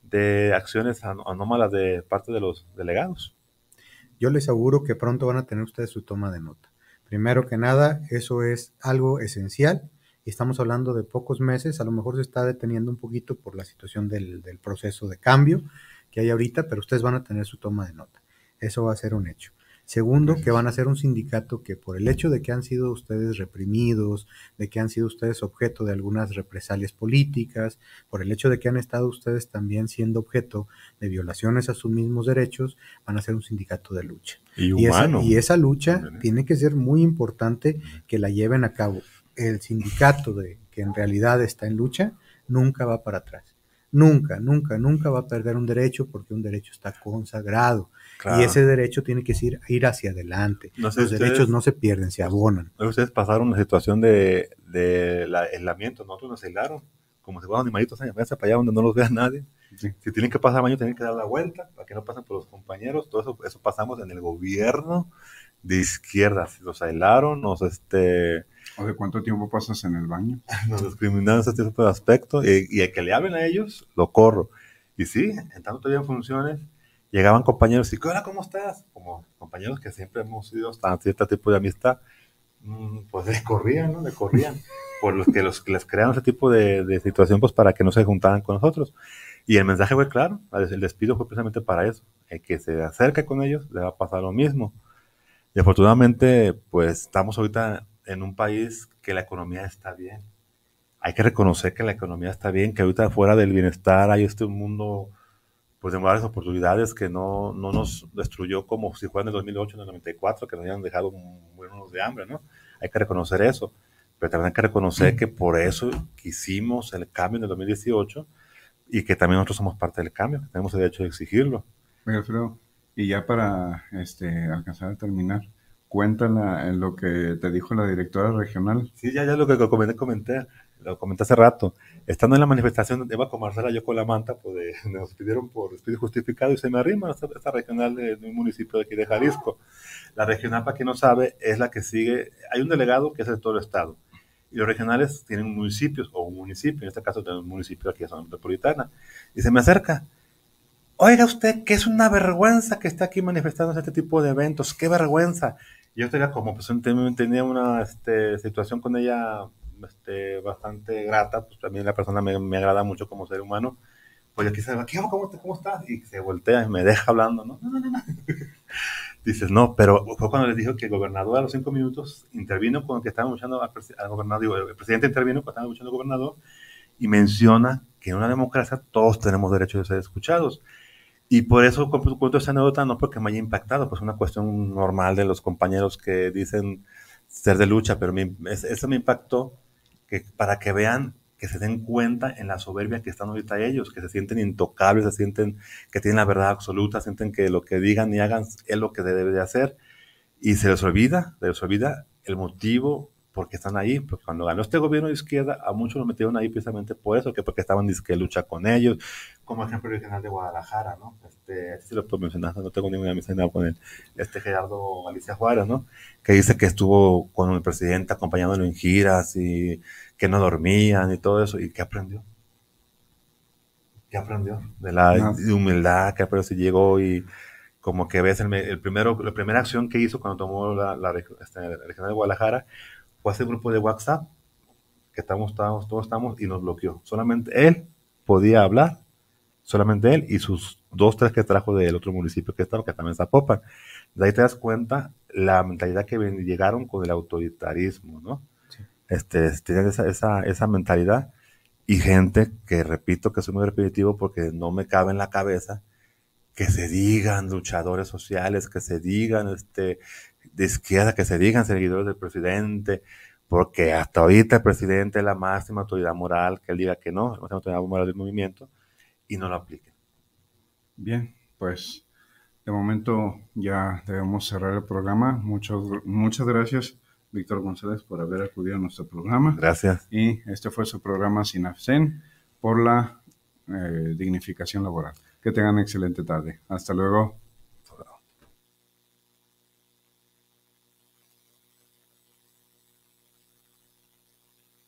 S4: de acciones anómalas de parte de los delegados.
S3: Yo les aseguro que pronto van a tener ustedes su toma de nota. Primero que nada, eso es algo esencial y estamos hablando de pocos meses, a lo mejor se está deteniendo un poquito por la situación del, del proceso de cambio que hay ahorita, pero ustedes van a tener su toma de nota. Eso va a ser un hecho. Segundo, que van a ser un sindicato que por el hecho de que han sido ustedes reprimidos, de que han sido ustedes objeto de algunas represalias políticas, por el hecho de que han estado ustedes también siendo objeto de violaciones a sus mismos derechos, van a ser un sindicato de lucha.
S4: Y,
S3: y,
S4: humano.
S3: Esa, y esa lucha también, ¿eh? Tiene que ser muy importante que la lleven a cabo. El sindicato de, que en realidad está en lucha nunca va para atrás. Nunca, nunca, nunca va a perder un derecho porque un derecho está consagrado. Claro. Y ese derecho tiene que ir, ir hacia adelante. No sé, Los ustedes, derechos no se pierden, se abonan.
S4: Ustedes pasaron una situación de, de la, aislamiento, nosotros nos aislaron, como si fueran animalitos, váyanse para allá donde no los vea nadie. Sí. Si tienen que pasar baño, tienen que dar la vuelta para que no pasen por los compañeros. Todo eso, eso pasamos en el gobierno de izquierda. Los aislaron, nos... este
S2: ¿O de cuánto tiempo pasas en el baño?
S4: Nos discriminaron ese tipo de aspecto y, y el que le hablen a ellos, lo corro. Y sí, entrando todavía en funciones, llegaban compañeros y, hola, ¿cómo estás? Como compañeros que siempre hemos sido hasta cierto tipo de amistad, pues les corrían, ¿no? Le corrían por los que, los que les crearon ese tipo de, de situación, pues para que no se juntaran con nosotros. Y el mensaje fue claro, el despido fue precisamente para eso. El que se acerque con ellos le va a pasar lo mismo. Y afortunadamente, pues estamos ahorita en un país que la economía está bien. Hay que reconocer que la economía está bien, que ahorita fuera del bienestar hay este mundo pues de varias oportunidades que no, no nos destruyó como si fuera en el dos mil ocho, en el noventa y cuatro, que nos habían dejado muertos de hambre, ¿no? Hay que reconocer eso, pero también hay que reconocer que por eso hicimos el cambio en el dos mil dieciocho y que también nosotros somos parte del cambio, que tenemos el derecho de exigirlo.
S2: Oye, Alfredo, y ya para este, alcanzar a terminar, cuéntala en lo que te dijo la directora regional.
S4: Sí, ya, ya lo que comenté, comenté, lo comenté hace rato. Estando en la manifestación, iba con Marcela, yo con la manta, pues de, nos pidieron por despido justificado y se me arrima esta, esta regional de, de un municipio de aquí de Jalisco. La regional, para quien no sabe, es la que sigue, hay un delegado que es de todo el estado. Y los regionales tienen municipios, o un municipio, en este caso tenemos un municipio aquí en zona metropolitana. Y se me acerca. oiga usted, que es una vergüenza que esté aquí manifestándose este tipo de eventos, qué vergüenza. Yo tenía como, pues tenía una este, situación con ella este, bastante grata, pues también la persona me, me agrada mucho como ser humano, pues yo quise, ¿qué, cómo, ¿cómo estás? Y se voltea y me deja hablando, ¿no? No, no, no, no. Dices, no, pero fue cuando les dijo que el gobernador a los cinco minutos intervino con el que estaba escuchando al, al gobernador, el presidente intervino cuando estaba escuchando al gobernador y menciona que en una democracia todos tenemos derecho de ser escuchados. Y por eso cuento esta anécdota, no porque me haya impactado, pues es una cuestión normal de los compañeros que dicen ser de lucha, pero me, eso me impactó que, para que vean, que se den cuenta en la soberbia que están ahorita ellos, que se sienten intocables, se sienten que tienen la verdad absoluta, sienten que lo que digan y hagan es lo que debe de hacer, y se les olvida, se les olvida el motivo por qué están ahí, porque cuando ganó este gobierno de izquierda, a muchos lo metieron ahí precisamente por eso, que porque estaban disque lucha con ellos, como ejemplo el regional de Guadalajara, ¿no? Este, este sí lo puedo mencionar, no tengo ninguna amistad con él, este Gerardo Galicia Juárez, ¿no? Que dice que estuvo con el presidente acompañándolo en giras y que no dormían y todo eso, y ¿qué aprendió? ¿Qué aprendió? De la no. de humildad, que aprendió si llegó y como que ves el, el primero, la primera acción que hizo cuando tomó la, la, este, la regional de Guadalajara fue ese grupo de WhatsApp que estamos, estamos, todos estamos y nos bloqueó. Solamente él podía hablar, solamente él y sus dos, tres que trajo del otro municipio que estaba, que también es Zapopan. De ahí te das cuenta la mentalidad que ven, llegaron con el autoritarismo, ¿no? Sí. Este, tienen esa, esa, esa mentalidad y gente que, repito, que soy muy repetitivo porque no me cabe en la cabeza que se digan luchadores sociales, que se digan este, de izquierda, que se digan seguidores del presidente, porque hasta ahorita el presidente es la máxima autoridad moral, que él diga que no, la máxima autoridad moral del movimiento, y no lo apliquen.
S2: Bien, pues de momento ya debemos cerrar el programa. Muchos, muchas gracias, Víctor González, por haber acudido a nuestro programa.
S4: Gracias.
S2: Y este fue su programa SINAFCEN por la eh, dignificación laboral. Que tengan excelente tarde. Hasta luego.